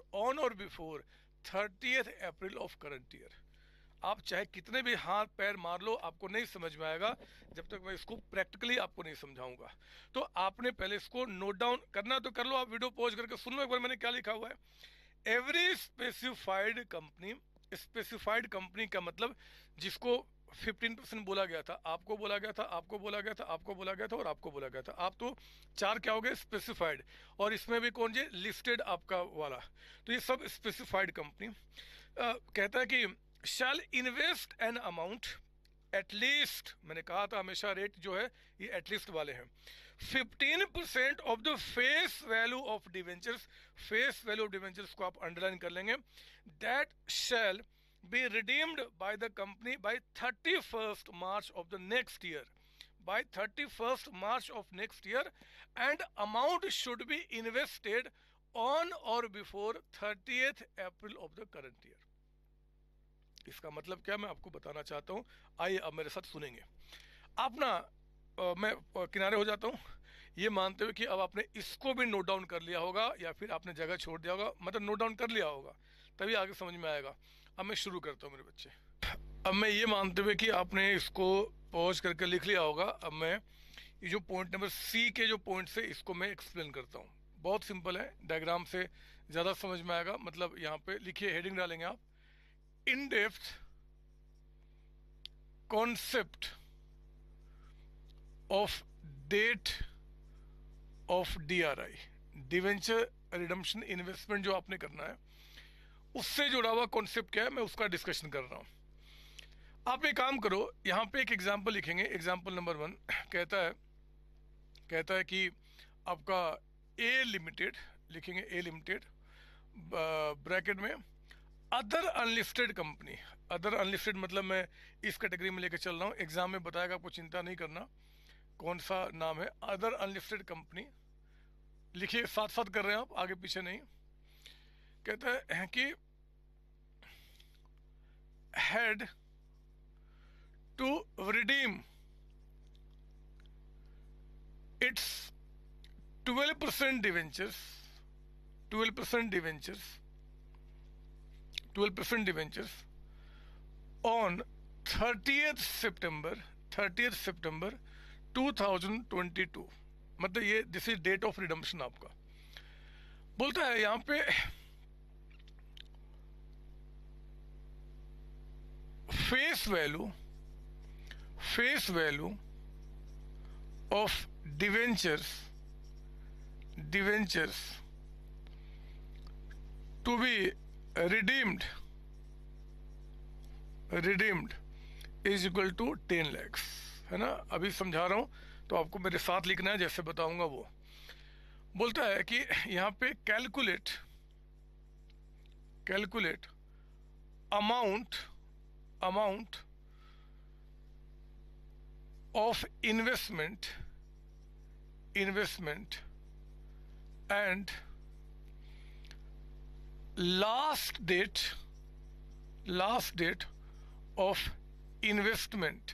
30th April of current year. आप चाहे कितने भी हाथ पैर मार लो, आपको नहीं समझ में आएगा जब तक मैं इसको प्रैक्टिकली आपको नहीं समझाऊंगा। तो आपने पहले इसको नोट डाउन करना तो कर लो, आप वीडियो पॉज करके सुन लो एक बार मैंने क्या लिखा हुआ है। Every specified company, specified company का मतलब जिसको 15% बोला गया था, आपको बोला गया था, आपको बोला गया था, आपको बोला गया था और आपको बोला गया था। आप तो चार क्या हो गए स्पेसिफाइड, और इसमें भी कौन जी लिस्टेड आपका वाला। तो ये सब स्पेसिफाइड कंपनी कहता है कि shall invest an amount at least, मैंने कहा था हमेशा रेट जो है ये एटलीस्ट वाले हैं, 15% of the face value of debentures. Face value of debentures को आप अंडरलाइन कर लेंगे। That shall be redeemed by the company by 31st March of the next year, by 31st March of next year, and amount should be invested on or before 30th April of the current year. इसका मतलब क्या मैं आपको बताना चाहता हूँ, आइए अब मेरे साथ सुनेंगे। आप ना मैं किनारे हो जाता हूँ ये मानते हुए कि अब आपने इसको भी नोट डाउन कर लिया होगा या फिर आपने जगह छोड़ दिया होगा, मतलब नोट डाउन कर लिया होगा, तभी आगे समझ में आएगा। अब मैं शुरू करता हूँ मेरे बच्चे। अब मैं ये मानते हुए कि आपने इसको पॉज करके लिख लिया होगा, अब मैं ये जो पॉइंट नंबर सी के जो पॉइंट से इसको मैं एक्सप्लेन करता हूँ। बहुत सिंपल है, डायग्राम से ज़्यादा समझ में आएगा। मतलब यहाँ पे लिखिए, हेडिंग डालेंगे आप, in depth concept of date of DRI, debenture redemption investment जो आपने करना है उससे जुड़ा हुआ कॉन्सेप्ट क्या है मैं उसका डिस्कशन कर रहा हूं। आप एक काम करो, यहाँ पे एक एग्जांपल लिखेंगे। एग्जांपल नंबर 1 कहता है कि आपका ए लिमिटेड, लिखेंगे ए लिमिटेड ब्रैकेट में other unlisted company. Other unlisted मतलब मैं इस कैटेगरी में लेकर चल रहा हूँ, एग्जाम में बताएगा, आपको चिंता नहीं करना कौन सा नाम है। अदर अनलिस्टेड कंपनी लिखिए, साथ साथ कर रहे हैं आप, आगे पीछे नहीं। कहता है कि had to redeem its 12% debentures, 12% debentures on 30th September 2022। मतलब ये this is date of redemption आपका। बोलता है यहाँ पे face value of debentures to be redeemed is equal to 10 lakhs, है ना। अभी समझा रहा हूं तो आपको मेरे साथ लिखना है, जैसे बताऊंगा वो। बोलता है कि यहाँ पे calculate amount of investment and last date of investment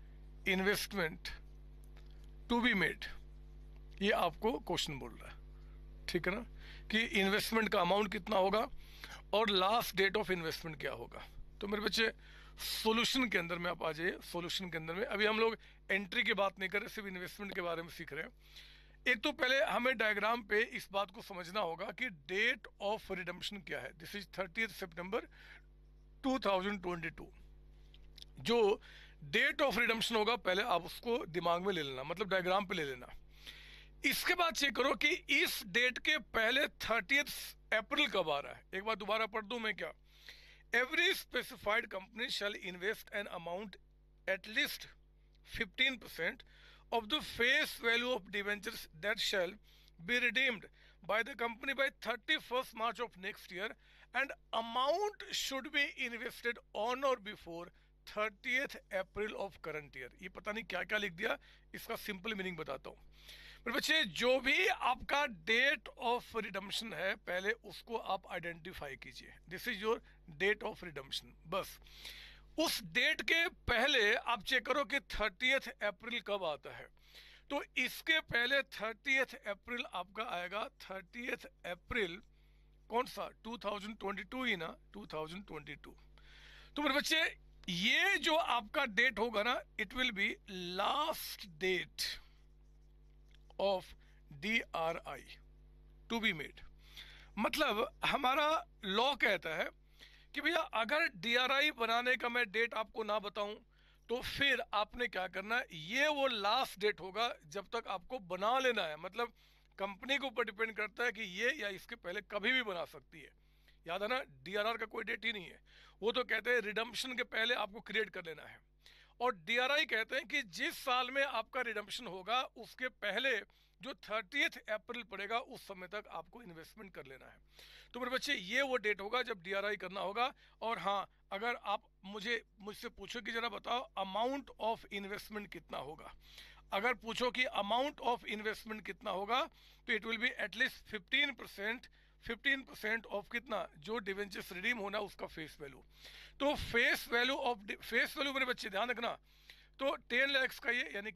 to be made। ये आपको क्वेश्चन बोल रहा है, ठीक है ना, कि इन्वेस्टमेंट का अमाउंट कितना होगा और लास्ट डेट ऑफ इन्वेस्टमेंट क्या होगा। तो मेरे बच्चे सॉल्यूशन के अंदर में आप आ जाइए। सॉल्यूशन के अंदर में अभी हम लोग एंट्री की बात नहीं कर रहे, सिर्फ इन्वेस्टमेंट के बारे में सीख रहे हैं। एक तो पहले हमें डायग्राम पे इस बात को समझना होगा कि डेट ऑफ रिडम्पशन क्या है। दिस इज 30 सितंबर 2022। जो डेट ऑफ रिडम्पशन होगा पहले आप उसको दिमाग में ले लेना, मतलब डायग्राम पे ले लेना। इसके बाद चेक करो कि इस डेट के पहले 30 अप्रैल कब आ रहा है। एक बार दोबारा पढ़ दूं मैं क्या। Every specified company shall invest an amount at least 15% of the face value of debentures that shall be redeemed by the company by 31st March of next year, and amount should be invested on or before 30th April of current year। ये पता नहीं क्या क्या लिख दिया, इसका simple meaning बताता हूँ। मेरे बच्चे, जो भी आपका डेट ऑफ रिडम्पशन है पहले उसको आप आइडेंटिफाई कीजिए। This is your date of redemption. बस उस डेट के पहले आप चेक करो कि 30th अप्रैल कब आता है। तो इसके पहले 30 अप्रैल आपका आएगा, 30 अप्रैल कौन सा, 2022 ही ना, 2022। तो मेरे बच्चे ये जो आपका डेट होगा ना, it will be last date of DRI to be made. मतलब हमारा लॉ कहता है कि भैया अगर DRI बनाने का मैं डेट आपको ना बताऊं तो फिर आपने क्या करना है, ये वो लास्ट डेट होगा जब तक आपको बना लेना है। मतलब कंपनी के ऊपर डिपेंड करता है कि ये या इसके पहले कभी भी बना सकती है। याद है ना, DRR का कोई डेट ही नहीं है। वो तो कहते हैं रिडम्पशन के पहले आपको क्रिएट कर लेना है। और DRI कहते हैं कि जिस साल में आपका रिडम्पशन होगा उसके पहले जो 30 अप्रैल पड़ेगा उस समय तक आपको इन्वेस्टमेंट कर लेना है। तो मेरे बच्चे ये वो डेट होगा जब DRI करना होगा। और हाँ, अगर आप मुझसे पूछो कि जरा बताओ अमाउंट ऑफ इन्वेस्टमेंट कितना होगा, अगर पूछो कि अमाउंट ऑफ इन्वेस्टमेंट कितना होगा, तो it will be at least 15% of कितना, जो डिवेंचर्स रिडीम होना उसका फेस वैल्यू। तो फेस वैल्यू मेरे बच्चे ध्यान रखना, तो 10 लाख का ये यानी कि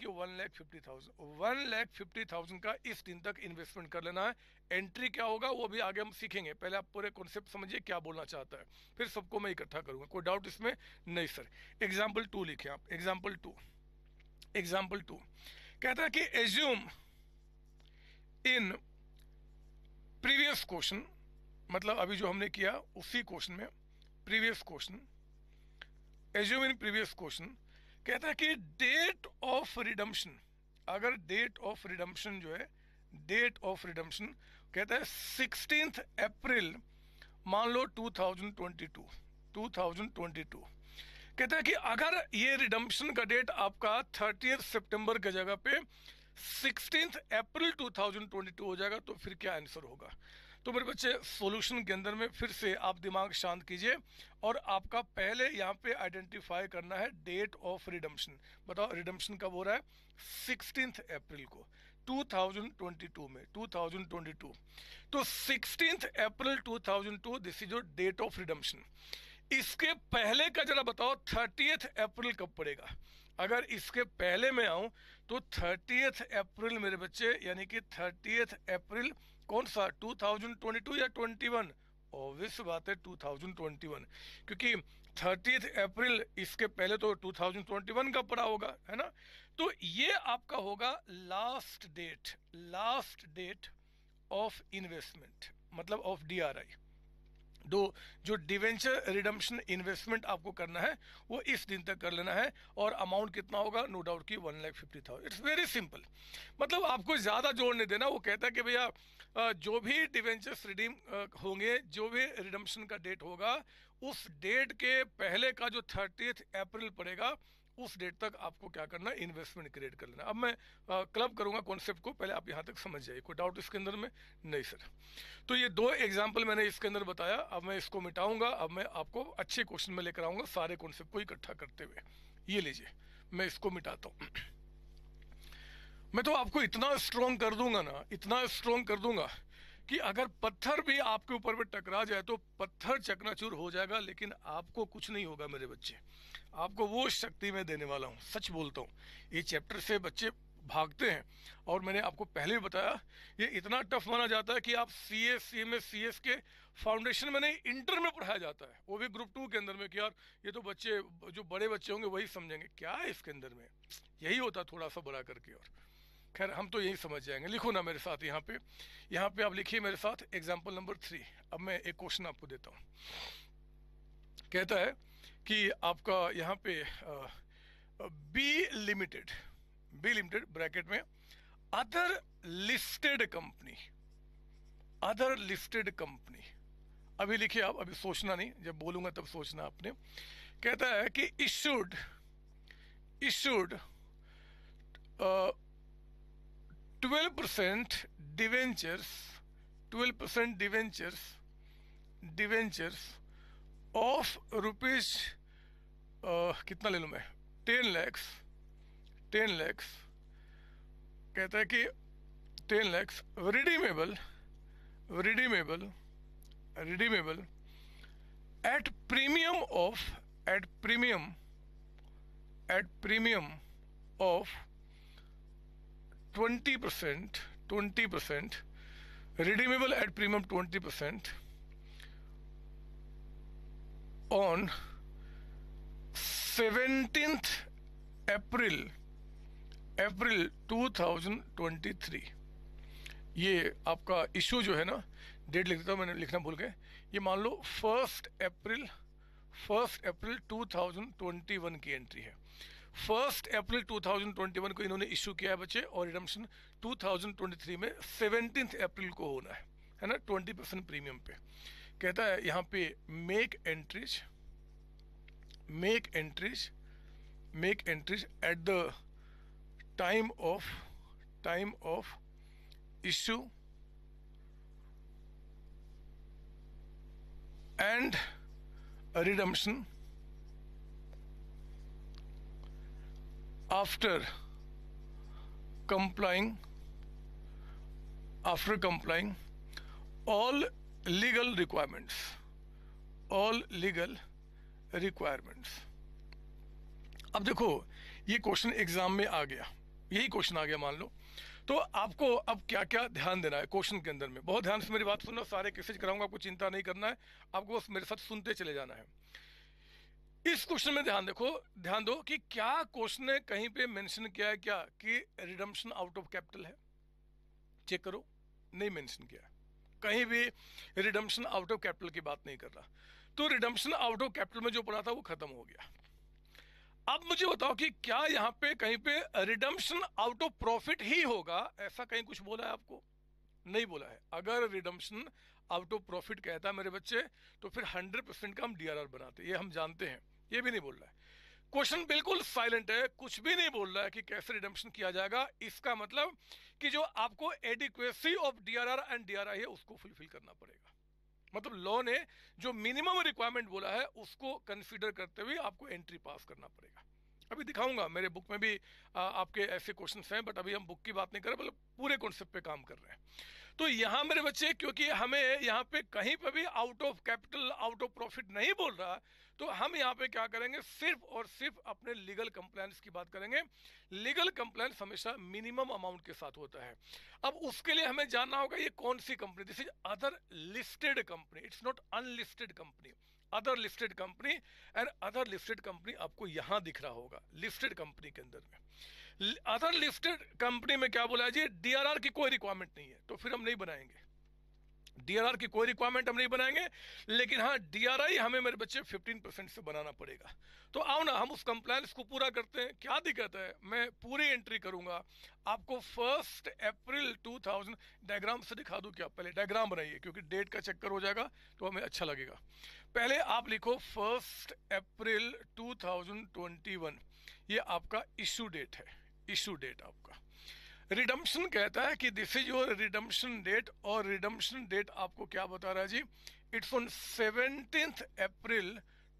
1,50,000 का इस दिन तक इन्वेस्टमेंट कर लेना है। एंट्री क्या होगा वो भी आगे हम सीखेंगे, पहले आप पूरे कॉन्सेप्ट समझिए क्या बोलना चाहता है, फिर सबको मैं इकट्ठा करूंगा। कोई डाउट इसमें? नहीं सर। एग्जाम्पल 2 लिखे आप, एग्जाम्पल 2 कहता है कि एज्यूम इन प्रीवियस क्वेश्चन, मतलब अभी जो हमने किया उसी क्वेश्चन में, previous question, assume in previous question कहता है कि डेट ऑफ रिडम्पशन, अगर डेट ऑफ रिडम्पशन जो है, डेट ऑफ रिडम्पशन कहता है 16 अप्रैल मान लो 2022 कहता है कि अगर ये रिडम्पशन का डेट आपका 30 सितंबर की जगह पे 16 अप्रैल 2022 हो जाएगा तो फिर क्या आंसर होगा। तो मेरे बच्चे सॉल्यूशन के अंदर में फिर से आप दिमाग शांत कीजिए और आपका पहले यहाँ पे आइडेंटिफाई करना है डेट ऑफ रिडम्पशन। बताओ रिडम्पशन कब हो रहा है? 16 अप्रैल को 2022 में, 2022। तो 16 April 2002 this is your date of redemption. इसके पहले का जरा बताओ 30 अप्रैल कब पड़ेगा। अगर इसके पहले में आऊं तो 30 अप्रैल मेरे बच्चे यानी कि 30 अप्रैल कौन सा, 2022 या 21? ऑब्वियस बात है 2021, क्योंकि 30 अप्रैल इसके पहले तो 2021 का पड़ा होगा, है ना। तो ये आपका होगा लास्ट डेट ऑफ इन्वेस्टमेंट, मतलब ऑफ DRI। जो डिवेंचर रिडम्पशन इन्वेस्टमेंट आपको करना है वो इस दिन तक कर लेना है। और अमाउंट कितना होगा? नो डाउट कि 1,50,000। इट्स वेरी सिंपल, मतलब आपको ज़्यादा जोड़ नहीं देना। वो कहता है कि भैया जो भी डिवेंचर्स रिडीम होंगे, जो भी रिडम्पशन का डेट होगा, उस डेट के पहले का जो 30 अप्रैल पड़ेगा उस डेट तक आपको क्या करना है? इन्वेस्टमेंट क्रिएट कर लेना। अब मैं क्लब करूंगा कॉन्सेप्ट को, पहले आप यहाँ तक समझ जाइए। कोई डाउट इसके अंदर में? नहीं सर। तो ये 2 एग्जाम्पल मैंने इसके अंदर बताया। अब मैं इसको मिटाऊंगा, अब मैं आपको अच्छे क्वेश्चन में लेकर आऊंगा सारे कॉन्सेप्ट को इकट्ठा करते हुए। ये लीजिए, मैं इसको मिटाता हूँ। मैं तो आपको इतना स्ट्रॉन्ग कर दूंगा ना, इतना स्ट्रॉन्ग कर दूंगा कि अगर पत्थर भी आपके ऊपर में टकरा जाए तो पत्थर चकनाचूर हो जाएगा, लेकिन आपको कुछ नहीं होगा मेरे बच्चे। आपको वो शक्ति मैं देने वाला हूँ, सच बोलता हूँ। ये चैप्टर से बच्चे भागते हैं, और मैंने आपको पहले भी बताया ये इतना टफ माना जाता है कि आप CA CMA CS के फाउंडेशन में नहीं, इंटर में पढ़ाया जाता है, वो भी ग्रुप 2 के अंदर में, कि यार ये तो बच्चे जो बड़े बच्चे होंगे वही समझेंगे क्या है इसके अंदर में। यही होता थोड़ा सा बड़ा करके। और खैर हम तो यही समझ जाएंगे। लिखो ना मेरे साथ यहाँ पे आप लिखिए मेरे साथ एग्जाम्पल नंबर 3। अब मैं एक क्वेश्चन आपको देता हूँ। कहता है कि आपका यहाँ पे बी लिमिटेड ब्रैकेट में अदर लिस्टेड कंपनी, अभी लिखिए आप, अभी सोचना नहीं, जब बोलूंगा तब सोचना आपने। कहता है कि इशूड 12% डिवेंचर्स ऑफ रुपीज कितना ले लूं मैं, 10 lakhs कहता है कि 10 lakhs redeemable at premium of 20%, redeemable at premium 20% on 17th April 2023। ये आपका इशू जो है ना, डेट लिख देता हूँ, मैंने लिखना भूल गए। ये मान लो 1 अप्रैल 2021 की एंट्री है। 1 अप्रैल 2021 को इन्होंने इशू किया है बच्चे, और रिडम्पशन 2023 में 17 अप्रैल को होना है ना, 20% प्रीमियम पे। कहता है यहाँ पे make entries at the time of issue and a redemption after complying all legal requirements। अब देखो ये क्वेश्चन एग्जाम में आ गया, यही क्वेश्चन आ गया मान लो, तो आपको अब क्या क्या ध्यान देना है क्वेश्चन के अंदर में। बहुत ध्यान से मेरी बात सुनना, सारे केसेज कराऊंगा, आपको चिंता नहीं करना है, आपको बस मेरे साथ सुनते चले जाना है। इस क्वेश्चन में ध्यान दो कि क्या क्वेश्चन ने कहीं पे मेंशन किया है क्या कि रिडम्पशन आउट ऑफ कैपिटल है। चेक करो, नहीं मेंशन किया है कहीं भी, रिडम्पशन आउट ऑफ कैपिटल की बात नहीं कर रहा। तो रिडम्पशन आउट ऑफ कैपिटल में जो पढ़ा था वो खत्म हो गया। अब मुझे बताओ कि क्या यहाँ पे कहीं पे रिडम्पशन आउट ऑफ प्रॉफिट ही होगा, ऐसा कहीं कुछ बोला है आपको? नहीं बोला है। अगर रिडम्पशन आउट ऑफ प्रॉफिट कहता है मेरे बच्चे, तो फिर 100% का हम डीआरआर बनाते, ये हम जानते हैं। ये भी नहीं बोल रहा है, क्वेश्चन बिल्कुल साइलेंट है, कुछ भी नहीं बोल रहा है कि कैसे रिडम्पशन किया जाएगा। इसका मतलब कि जो आपको adequacy of DRR and DRI है उसको फुलफिल करना पड़ेगा। मतलब लॉ ने जो मिनिमम रिक्वायरमेंट बोला है उसको कंसीडर करते हुए आपको एंट्री पास करना पड़ेगा। अभी दिखाऊंगा, मेरे बुक में भी आपके ऐसे क्वेश्चंस हैं, बट अभी हम बुक की बात नहीं कर रहे, मतलब पूरे कॉन्सेप्ट पे काम कर रहे हैं। तो यहाँ मेरे बच्चे, क्योंकि हमें यहाँ पे कहीं पे भी out of capital out of profit नहीं बोल रहा, तो हम यहाँ पे क्या करेंगे, सिर्फ और सिर्फ अपने लीगल कंप्लायंस की बात करेंगे। लीगल कंप्लायंस हमेशा मिनिमम अमाउंट के साथ होता है। अब उसके लिए हमें जानना होगा ये कौन सी company, this is other listed company, it's not unlisted company. Other listed company, and other listed company आपको यहां दिख रहा होगा लिस्टेड कंपनी के अंदर में। अदर लिस्टेड कंपनी में क्या बोला है जी, डीआरआर की कोई रिक्वायरमेंट नहीं है, तो फिर हम नहीं बनाएंगे डीआरआर की कोई रिक्वायरमेंट हम नहीं बनाएंगे। लेकिन हाँ, डीआरआई हमें मेरे बच्चे 15% से बनाना पड़ेगा। तो आओ ना हम उस कंप्लायंस को पूरा करते हैं। क्या दिक्कत है, मैं पूरी एंट्री करूंगा आपको। 1 अप्रैल 2000 डायग्राम से दिखा दूं क्या? पहले डायग्राम बनाइए, क्योंकि डेट का चक्कर हो जाएगा तो हमें अच्छा लगेगा। पहले आप लिखो 1 अप्रैल 2021, ये आपका इशू डेट है। इशू डेट आपका रिडम्पशन कहता है कि this is your redemption date, और रिडम्पशन डेट आपको क्या बता रहा है जी, इट्स ऑन 17 अप्रैल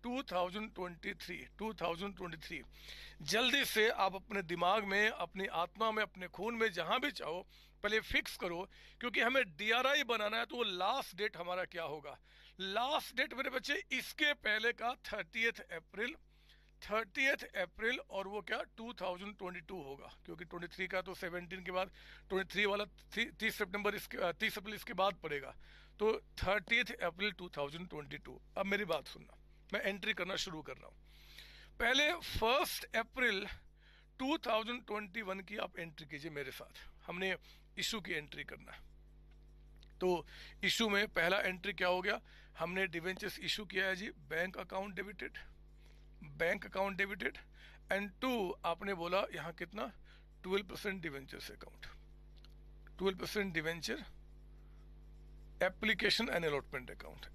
2023। जल्दी से आप अपने दिमाग में, अपनी आत्मा में, अपने खून में, जहां भी चाहो पहले फिक्स करो, क्योंकि हमें डीआरआई बनाना है। तो वो लास्ट डेट हमारा क्या होगा, लास्ट डेट मेरे बच्चे इसके पहले का 30 अप्रैल, और वो क्या 2022 होगा, क्योंकि 23 का तो 17 के बाद 23 वाला 30 अप्रैल इसके बाद पड़ेगा। तो 30 अप्रैल 2022। अब मेरी बात सुनना, मैं एंट्री करना शुरू कर रहा हूँ। पहले 1 अप्रैल 2021 की आप एंट्री कीजिए मेरे साथ। हमने इशू की एंट्री करना है। तो इशू में पहला एंट्री क्या हो गया, हमने डिवेंचर्स इशू किया है जी, बैंक अकाउंट डेबिटेड, एंड 2 आपने बोला यहाँ कितना, 12% debentures account, 12% debenture application and allotment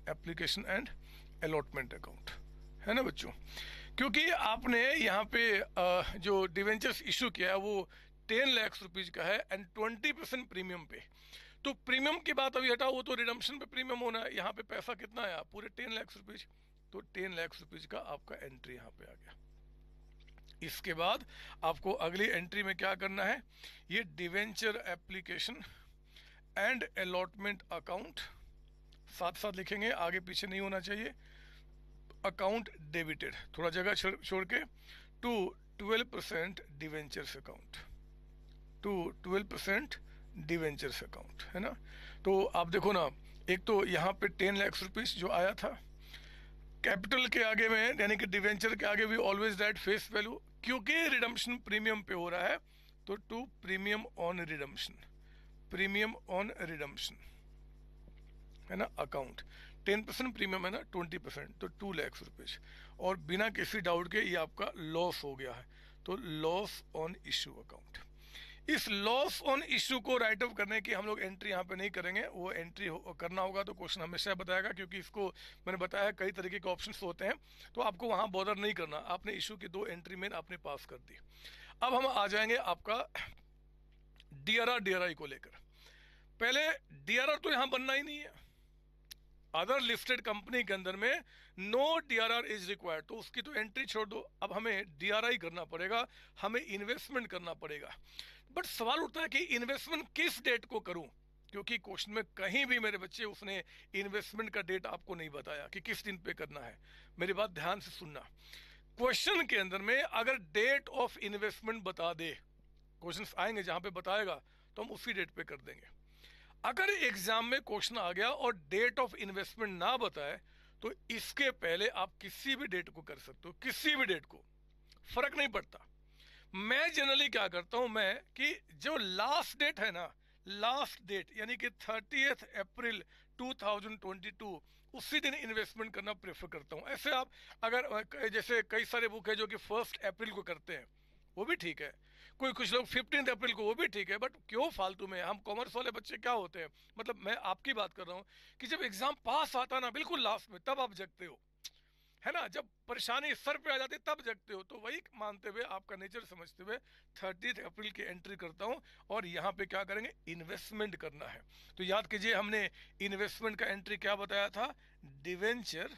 account, है ना बच्चों? क्योंकि आपने यहाँ पे जो डिवेंचर्स इशू किया है वो 10 लाख रुपीज का है, एंड 20% प्रीमियम पे। तो प्रीमियम की बात अभी हटाओ, वो तो रिडम्पशन पे प्रीमियम होना है। यहाँ पे पैसा कितना है, पूरे 10 लाख रुपीज। तो 10 लाख रुपीज का आपका एंट्री यहाँ पे आ गया। इसके बाद आपको अगली एंट्री में क्या करना है, ये debenture application and allotment account साथ साथ लिखेंगे, आगे पीछे नहीं होना चाहिए। अकाउंट डेबिटेड, थोड़ा जगह छोड़ के, to 12% debentures account, to 12% debentures account, है ना। तो आप देखो ना, एक तो यहाँ पे 10 लाख रुपीस जो आया था, कैपिटल के आगे में यानी कि डिवेंचर के आगे भी ऑलवेज दैट फेस वैल्यू, क्योंकि रिडम्पशन प्रीमियम पे हो रहा है तो to premium on redemption, premium on redemption, है ना, अकाउंट 10% प्रीमियम है ना, 20%, तो 2 लाख रुपीज, और बिना किसी डाउट के ये आपका लॉस हो गया है, तो लॉस ऑन इशू अकाउंट। इस लॉस ऑन इशू को राइट ऑफ करने की हम लोग एंट्री यहाँ पे नहीं करेंगे, वो एंट्री करना होगा तो क्वेश्चन हमेशा बताएगा, क्योंकि इसको मैंने बताया कई तरीके के ऑप्शंस होते हैं, तो आपको वहाँ बॉदर नहीं करना, आपने इशू की 2 एंट्री में आपने पास कर दी। अब हम आ जाएंगे आपका डीआरआर डीआरआई को लेकर। पहले डीआरआर तो यहाँ बनना ही नहीं है, अदर लिस्टेड कंपनी के अंदर में नो डीआरआर इज रिक्वायर्ड, तो उसकी तो एंट्री छोड़ दो। अब हमें डीआरआई करना पड़ेगा, हमें इन्वेस्टमेंट करना पड़ेगा। बट सवाल उठता है कि इन्वेस्टमेंट किस डेट को करूं, क्योंकि क्वेश्चन में कहीं भी मेरे बच्चे उसने इन्वेस्टमेंट का डेट आपको नहीं बताया कि किस दिन पे करना है। मेरी बात ध्यान से सुनना, क्वेश्चन के अंदर में अगर डेट ऑफ इन्वेस्टमेंट बता दे, क्वेश्चंस आएंगे जहां पे बताएगा तो हम उसी डेट पे कर देंगे। अगर एग्जाम में क्वेश्चन आ गया और डेट ऑफ इन्वेस्टमेंट ना बताए तो इसके पहले आप किसी भी डेट को कर सकते हो, किसी भी डेट को, फर्क नहीं पड़ता। मैं जनरली क्या करता हूं, मैं कि जो लास्ट डेट है ना, लास्ट डेट यानी कि 30 अप्रैल 2022, उसी दिन इन्वेस्टमेंट करना प्रेफर करता हूं। ऐसे आप अगर जैसे कई सारे बुक है जो कि 1 अप्रैल को करते हैं, वो भी ठीक है, कोई कुछ लोग 15 अप्रैल को, वो भी ठीक है, बट क्यों फालतू में। हम कॉमर्स वाले बच्चे क्या होते हैं, मतलब मैं आपकी बात कर रहा हूँ कि जब एग्जाम पास आता ना बिल्कुल लास्ट में, तब आप जगते हो, है ना, जब परेशानी सर पे आ जाती है तब जगते हो। तो वही मानते हुए, आपका नेचर समझते हुए 30 अप्रैल की एंट्री करता हूं, और यहाँ पे क्या करेंगे, इन्वेस्टमेंट करना है। तो याद कीजिए हमने इन्वेस्टमेंट का एंट्री क्या बताया था, debenture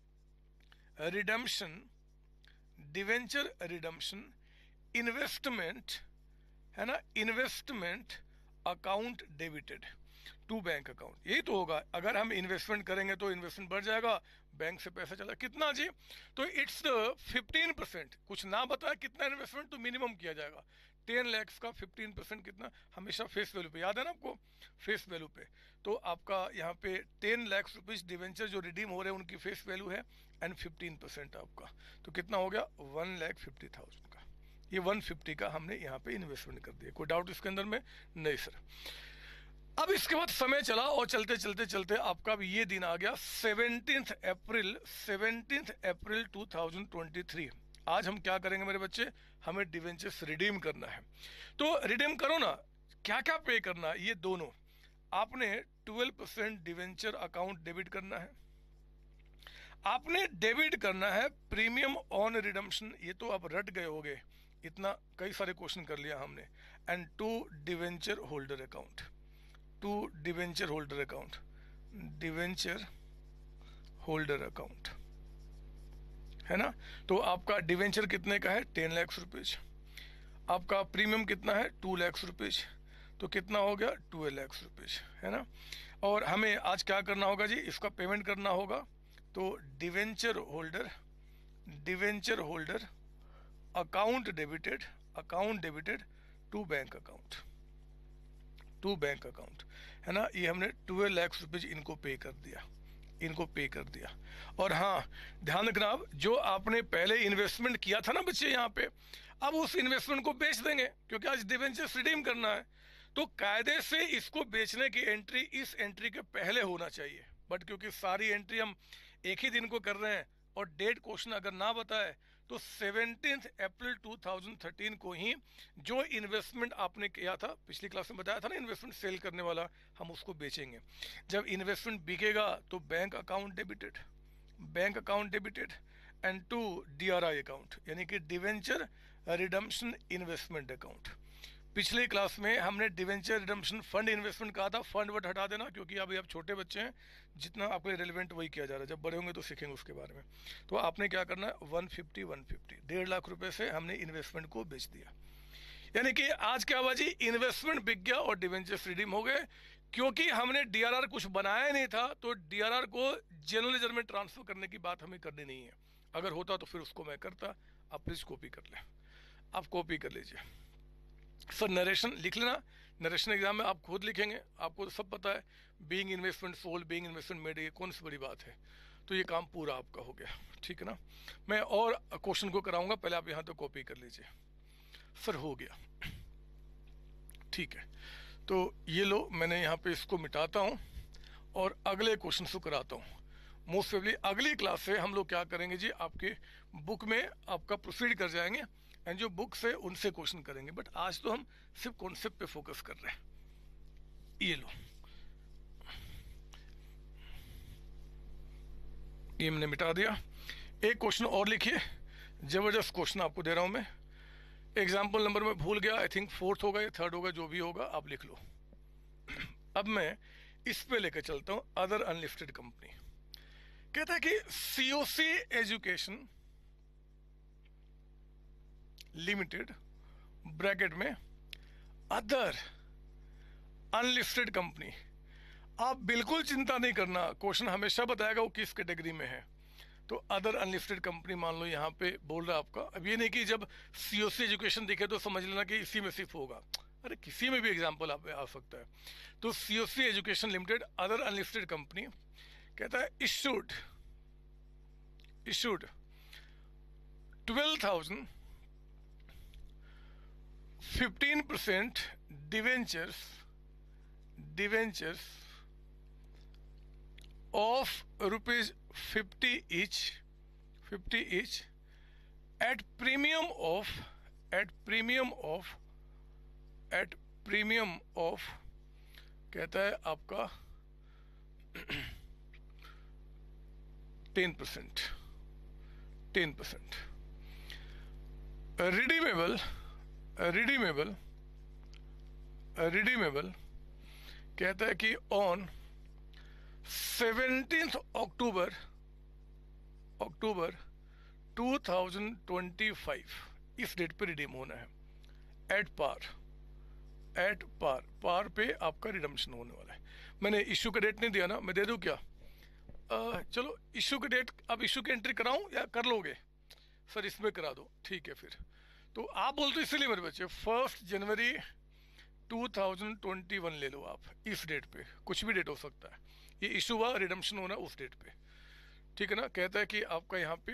redemption, debenture redemption, investment, है ना, investment account debited to bank account, यही तो होगा। अगर हम इन्वेस्टमेंट करेंगे तो इन्वेस्टमेंट बढ़ जाएगा, बैंक से पैसा चला, कितना जी, तो इट्स 15%, कुछ ना बताया कितना इन्वेस्टमेंट, तो मिनिमम किया जाएगा 10 लाख का 15% कितना, हमेशा फेस वैल्यू पे, याद है ना आपको, फेस वैल्यू पे। तो आपका यहाँ पे 10 लाख रुपीज डिवेंचर जो रिडीम हो रहे हैं उनकी फेस वैल्यू है, एंड 15% आपका, तो कितना हो गया 1,50,000 का। ये 150 का हमने यहाँ पे इन्वेस्टमेंट कर दिया। कोई डाउट इसके अंदर में? नहीं सर। अब इसके बाद समय चला और चलते चलते चलते आपका भी ये दिन आ गया 17 अप्रैल 2023। आज हम क्या करेंगे मेरे बच्चे, हमें डिवेंचर्स रिडीम करना है। तो रिडीम करो ना, क्या क्या पे करना है, ये दोनों आपने 12% डिवेंचर अकाउंट डेबिट करना है, आपने डेबिट करना है प्रीमियम ऑन रिडम्पशन, ये तो आप रट गए होगे, इतना कई सारे क्वेश्चन कर लिया हमने, and 2 debenture holder account, 2 debenture holder account, debenture holder account, है ना। तो आपका डिवेंचर कितने का है, 10 लाख रुपीज, आपका प्रीमियम कितना है 2 लाख रुपीज, तो कितना हो गया 12 लाख रुपीज, है ना। और हमें आज क्या करना होगा जी, इसका पेमेंट करना होगा। तो debenture holder account debited to bank account, to bank account, है ना। ये हमने 12 लाख रुपीज इनको पे कर दिया, और हाँ ध्यान रखना, अब जो आपने पहले इन्वेस्टमेंट किया था ना बच्चे यहाँ पे, अब उस इन्वेस्टमेंट को बेच देंगे, क्योंकि आज डिवेंचर्स रिडीम करना है, तो कायदे से इसको बेचने की एंट्री इस एंट्री के पहले होना चाहिए। बट क्योंकि सारी एंट्री हम एक ही दिन को कर रहे हैं और डेट क्वेश्चन अगर ना बताए, तो 17 अप्रैल 2013 को ही जो इन्वेस्टमेंट आपने किया था, पिछली क्लास में बताया था ना, इन्वेस्टमेंट सेल करने वाला, हम उसको बेचेंगे। जब इन्वेस्टमेंट बिकेगा तो bank account debited and to DRI account, यानी कि डिवेंचर रिडम्पशन इन्वेस्टमेंट अकाउंट। पिछली क्लास में हमने डिवेंचर रिडम्पशन फंड इन्वेस्टमेंट कहा था, फंड वर्ड हटा देना, क्योंकि अभी आप छोटे बच्चे हैं, जितना आपके लिए रेलिवेंट वही किया जा रहा है, जब बड़े होंगे तो सीखेंगे उसके बारे में। तो आपने क्या करना है, 150 1.5 लाख रुपए से हमने इन्वेस्टमेंट को बेच दिया, यानी कि आज क्या हुआ जी, इन्वेस्टमेंट बिक गया और डिवेंचर्स रिडीम हो गए। क्योंकि हमने डीआरआर कुछ बनाया नहीं था, तो डीआरआर को जनरल लेजर में ट्रांसफर करने की बात हमें करनी नहीं है, अगर होता तो फिर उसको मैं करता। आप प्लीज कॉपी कर लें, आप कॉपी कर लीजिए। सर नरेशन लिख लेना, नरेशन एग्जाम में आप खुद लिखेंगे, आपको तो सब पता है, being investment sold, being investment made, ये कौन सी बड़ी बात है। तो ये काम पूरा आपका हो गया, ठीक है ना। मैं और क्वेश्चन को कराऊंगा, पहले आप यहाँ तो कॉपी कर लीजिए। सर हो गया, ठीक है। तो ये लो, मैंने यहाँ पे इसको मिटाता हूँ और अगले क्वेश्चन को कराता हूँ। मोस्ट प्रोबेबली अगली क्लास से हम लोग क्या करेंगे जी, आपके बुक में आपका प्रोसीड कर जाएंगे एंड जो बुक से उनसे क्वेश्चन करेंगे, बट आज तो हम सिर्फ कॉन्सेप्ट पे फोकस कर रहे हैं। ये लो, ये मैंने मिटा दिया। एक क्वेश्चन और लिखिए, जबरदस्त क्वेश्चन आपको दे रहा हूं मैं। एग्जाम्पल नंबर में भूल गया, आई थिंक 4th होगा या 3rd होगा, जो भी होगा आप लिख लो। अब मैं इस पे लेकर चलता हूं, अदर अनलिस्टेड कंपनी। कहता है कि सीओसी एजुकेशन लिमिटेड ब्रैकेट में अदर अनलिस्टेड कंपनी। आप बिल्कुल चिंता नहीं करना, क्वेश्चन हमेशा बताएगा वो किस कैटेगरी में है। तो अदर अनलिस्टेड कंपनी मान लो यहाँ पे बोल रहा है आपका। अब ये नहीं कि जब सीओसी एजुकेशन दिखे तो समझ लेना कि इसी में सिर्फ होगा, अरे किसी में भी एग्जाम्पल आप आ सकता है। तो COC education limited other unlisted company कहता है issued 12,000 15% debentures of rupees 50 each at premium of कहता है आपका 10%। redeemable कहता है कि ऑन 17th अक्टूबर 2025 इस डेट पे रिडीम होना है। एट पार पे आपका रिडम्पशन होने वाला है। मैंने इशू का डेट नहीं दिया ना, मैं दे दूं क्या? चलो इशू की डेट, अब इशू की एंट्री कराऊं या कर लोगे? सर इसमें करा दो, ठीक है। फिर तो आप बोलते इसलिए मेरे बच्चे 1 जनवरी 2021 ले लो आप, इस डेट पे, कुछ भी डेट हो सकता है, ये इशू हुआ, रिडम्पशन होना उस डेट पे, ठीक है ना। कहता है कि आपका यहाँ पे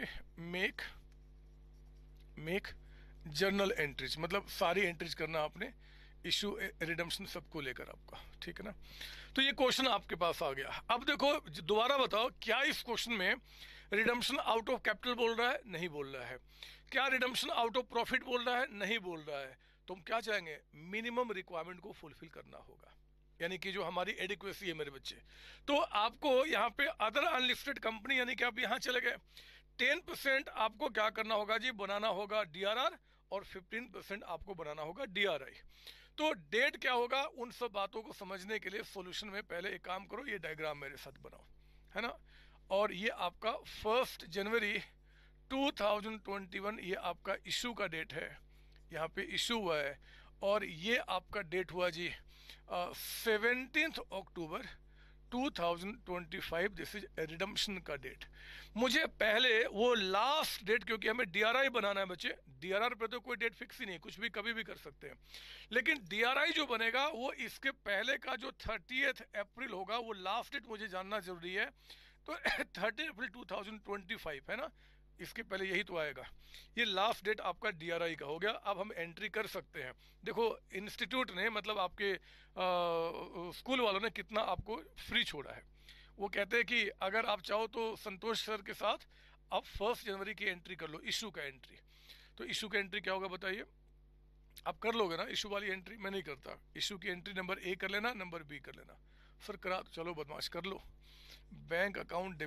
मेक जर्नल एंट्रीज, मतलब सारी एंट्रीज करना आपने, इशू रिडम्पशन सबको लेकर आपका, ठीक है ना। तो ये क्वेश्चन आपके पास आ गया। अब देखो दोबारा बताओ, क्या इस क्वेश्चन में रिडम्पशन आउट ऑफ कैपिटल बोल रहा है? नहीं बोल रहा है। क्या रिडम्पशन आउट ऑफ प्रॉफिट बोल रहा है? नहीं बोल रहा है। तो हम क्या चाहेंगे? मिनिमम रिक्वायरमेंट को फुलफिल करना होगा, यानी कि जो हमारी एडिक्वेसी है मेरे बच्चे। तो आपको यहाँ पे अदर अनलिस्टेड कंपनी, यानी कि आप यहाँ चले गए, 10% आपको क्या करना होगा जी? बनाना होगा DRR, और 15% आपको बनाना होगा DRI। तो डेट क्या होगा? उन सब बातों को समझने के लिए सॉल्यूशन में पहले एक काम करो, ये डायग्राम मेरे साथ बनाओ, है ना। और ये आपका 1 जनवरी 2021 ये आपका इशू का डेट है, यहाँ पे इशू हुआ है। और ये आपका डेट हुआ जी 17th October 2025, this is redemption का डेट। मुझे पहले वो लास्ट डेट, क्योंकि हमें DRI बनाना है बच्चे, DRR पे तो कोई डेट फिक्स ही नहीं, कुछ भी कभी भी कर सकते हैं, लेकिन DRI जो बनेगा वो इसके पहले का जो 30th अप्रैल होगा, वो लास्ट डेट मुझे जानना जरूरी है। तो 30 अप्रैल 2025 है ना, इसके पहले यही तो आएगा। ये लास्ट डेट आपका DRI का हो गया। अब हम एंट्री कर सकते हैं। देखो इंस्टीट्यूट ने, मतलब आपके स्कूल वालों ने कितना आपको फ्री छोड़ा है। वो कहते हैं कि अगर आप चाहो तो संतोष सर के साथ आप 1 जनवरी की एंट्री कर लो, इशू का एंट्री। तो इशू का एंट्री क्या होगा बताइए? आप कर लोगे ना इशू वाली एंट्री? मैं नहीं करता। इशू की एंट्री नंबर A कर लेना, नंबर B कर लेना। सर करा, चलो बदमाश कर लो। बैंक अकाउंट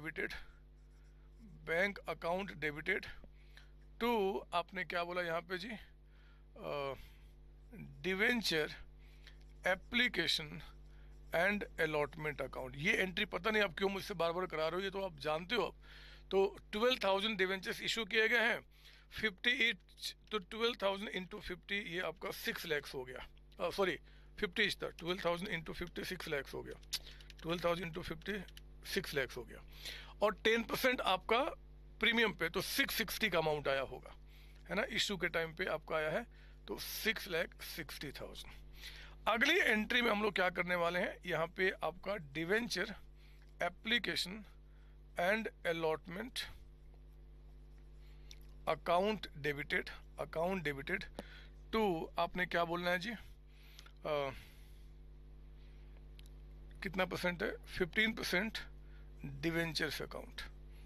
डेबिटेड टू, आपने क्या बोला यहाँ पे जी? Debenture application and allotment account. ये एंट्री पता नहीं आप क्यों मुझसे बार बार करा रहे हो, ये तो आप जानते हो। तो 12,000 डिवेंचर्स इशू किए गए हैं, 58, तो 12,000 इंटू 50 ये आपका 6 लैक्स हो गया। सॉरी 50 इज था, 12,000 इंटू 50 6 लैक्स हो गया, 12,000 इंटू 50 6 लैक्स हो गया। और 10% आपका प्रीमियम पे, तो 660 का अमाउंट आया होगा, है ना, इशू के टाइम पे आपका आया है। तो 6,60,000। अगली एंट्री में हम लोग क्या करने वाले हैं, यहाँ पे आपका debenture application and allotment account debited to, आपने क्या बोलना है जी, कितना परसेंट है, 15% डिवेंचर्स अकाउंट,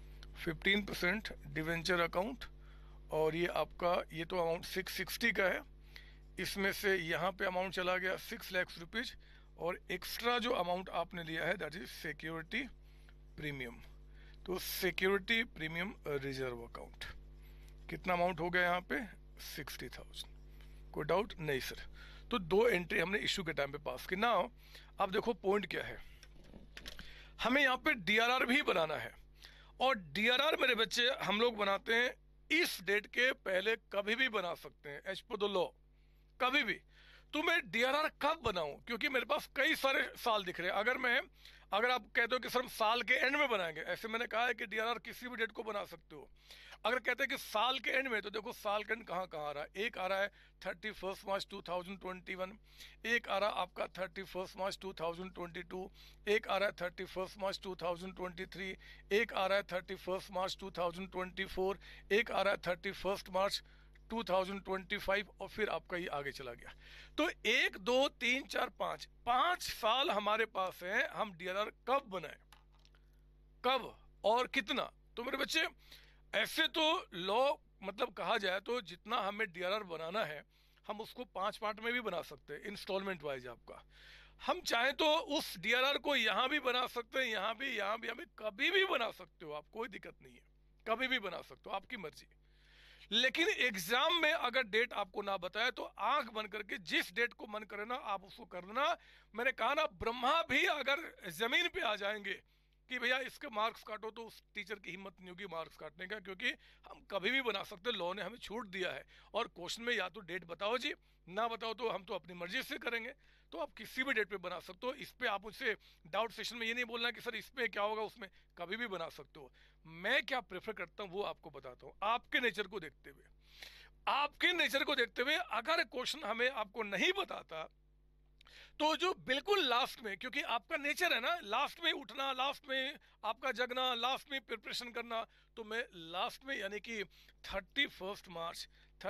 15% डिवेंचर अकाउंट। और ये आपका, ये तो अमाउंट 660 का है, इसमें से यहाँ पे अमाउंट चला गया 6 लाख रुपीज, और एक्स्ट्रा जो अमाउंट आपने लिया है दैट इज सिक्योरिटी प्रीमियम। तो सिक्योरिटी प्रीमियम रिजर्व अकाउंट, कितना अमाउंट हो गया यहाँ पे, 60,000। कोई डाउट नहीं सर। तो दो एंट्री हमने इशू के टाइम पे पास की। नाउ अब देखो पॉइंट क्या है, हमें यहाँ पे डीआरआर भी बनाना है, और डीआरआर मेरे बच्चे हम लोग बनाते हैं इस डेट के पहले कभी भी बना सकते हैं, एज पर द लॉ कभी भी। तो मैं डीआरआर कब बनाऊं, क्योंकि मेरे पास कई सारे साल दिख रहे हैं। अगर आप कहते हो कि सर हम साल के एंड में बनाएंगे, ऐसे मैंने कहा है कि डीआरआर किसी भी डेट को बना सकते हो। अगर कहते हैं कि साल के एंड में, तो देखो साल के एंड कहाँ कहाँ आ रहा है, एक आ रहा है 31 मार्च 2021, एक आ रहा है आपका 31 मार्च 2022, एक आ रहा है 31 मार्च 2023, एक आ रहा है 31 मार्च 2024, एक आ रहा है 31 मार्च 2025, और फिर आपका ये आगे चला गया। तो 1 2 3 4 5 साल हमारे पास है, हम डीआरआर कब बनाए, कब और कितना। तो मेरे बच्चे ऐसे तो लॉ मतलब कहा जाए तो जितना हमें डीआरआर बनाना है हम उसको 5 पार्ट में भी बना सकते हैं, इंस्टॉलमेंट वाइज आपका। हम चाहे तो उस डीआरआर को यहाँ भी बना सकते हैं, यहाँ भी कभी भी बना सकते हो आप, कोई दिक्कत नहीं है, कभी भी बना सकते हो, आपकी मर्जी। लेकिन एग्जाम में अगर डेट आपको ना बताए तो आंख बंद करके जिस डेट को मन करे ना आप उसको कर देना। मैंने कहा ना, ब्रह्मा भी अगर जमीन पे आ जाएंगे कि भैया इसके मार्क्स काटो, तो उस टीचर की हिम्मत नहीं होगी मार्क्स काटने का, क्योंकि हम कभी भी बना सकते, लॉ ने हमें छूट दिया है। और क्वेश्चन में या तो डेट बताओ जी, ना बताओ तो हम तो अपनी मर्जी से करेंगे। तो आप किसी भी डेट पे बना सकते हो। इस पे आप मुझसे डाउट सेशन में ये नहीं बोलना कि सर इसमें क्या होगा, उसमें कभी भी बना सकते हो। मैं क्या प्रेफर करता हूँ वो आपको बताता हूँ, आपके नेचर को देखते हुए। आपके नेचर को देखते हुए अगर क्वेश्चन हमें आपको नहीं बताता तो जो बिल्कुल लास्ट में, क्योंकि आपका नेचर है ना लास्ट में उठना, लास्ट में आपका जगना, लास्ट में प्रिपरेशन करना, तो मैं लास्ट में यानी कि 31 मार्च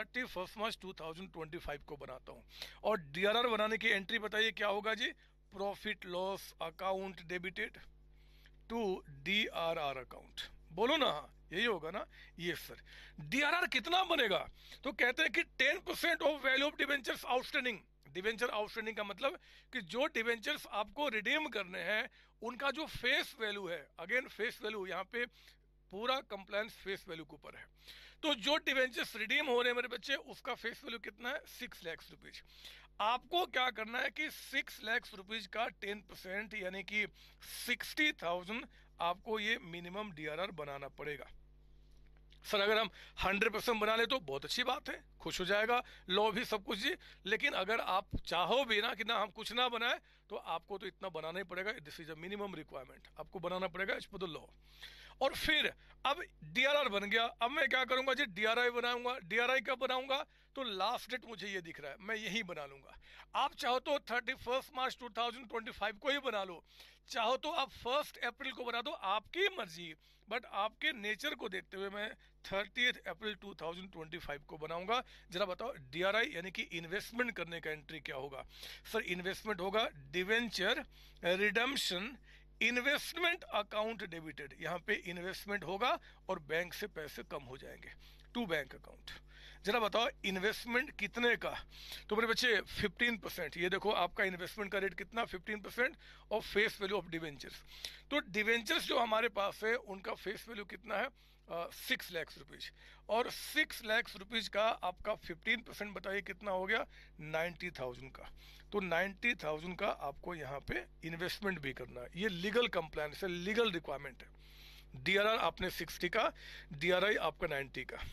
2025 को बनाता हूँ। और डीआरआर बनाने की एंट्री बताइए क्या होगा जी, profit loss account debited to DRR account. बोलो ना, यही होगा ना। ये सर डीआरआर कितना बनेगा, तो कहते हैं कि 10% of value of debentures outstanding. Debenture outstanding का मतलब कि जो डिवेंचर्स आपको रिडीम करने हैं उनका जो फेस वैल्यू है, अगेन फेस वैल्यू यहाँ पे पूरा कंप्लायंस फेस वैल्यू के ऊपर है। तो जो डिवेंचर्स रिडीम हो रहे हैं मेरे बच्चे, उसका फेस वैल्यू कितना है, 6 लाख रुपीज। आपको क्या करना है कि 6 लाख रुपीज का 10% यानी कि 60,000 आपको ये मिनिमम डीआरआर बनाना पड़ेगा। सर अगर हम 100% बना ले तो बहुत अच्छी बात है, खुश हो जाएगा, लॉ भी सब कुछ जी। लेकिन अगर आप चाहो भी ना कि ना हम कुछ ना बनाए, तो आपको तो इतना बनाना ही पड़ेगा। This is a minimum requirement, आपको बनाना पड़ेगा एज पर द लॉ। और फिर अब डीआरआर बन गया, अब मैं क्या करूंगा जी, डीआरआई बनाऊंगा। डीआरआई कब बनाऊंगा, तो लास्ट डेट मुझे ये दिख रहा है, मैं यही बना लूंगा। आप चाहो तो 31 मार्च 2025 को ही बना लो, चाहो तो आप 1 अप्रैल को बना दो, आपकी मर्जी। बट आपके नेचर को देखते हुए मैं 30 अप्रैल 2025 को बनाऊंगा। जरा बताओ डीआरआई यानी कि इन्वेस्टमेंट करने का एंट्री क्या होगा। सर इन्वेस्टमेंट होगा debenture redemption investment account debited. यहाँ पे इन्वेस्टमेंट होगा और बैंक से पैसे कम हो जाएंगे टू बैंक अकाउंट। जरा बताओ इन्वेस्टमेंट कितने का, तो मेरे बच्चे 15%। ये देखो आपका इन्वेस्टमेंट का रेट कितना, 15% of face value of debentures. तो डिवेंचर्स जो हमारे पास है उनका फेस वैल्यू कितना है, 6 लाख रुपीज। और 6 लाख रुपीज का आपका 15% बताइए कितना हो गया, 90,000 का। तो 90,000 का आपको यहाँ पे इन्वेस्टमेंट भी करना है, ये लीगल कंप्लायंस है, लीगल रिक्वायरमेंट है। डीआरआर आपने 60 का, डीआरआई आपका 90 का।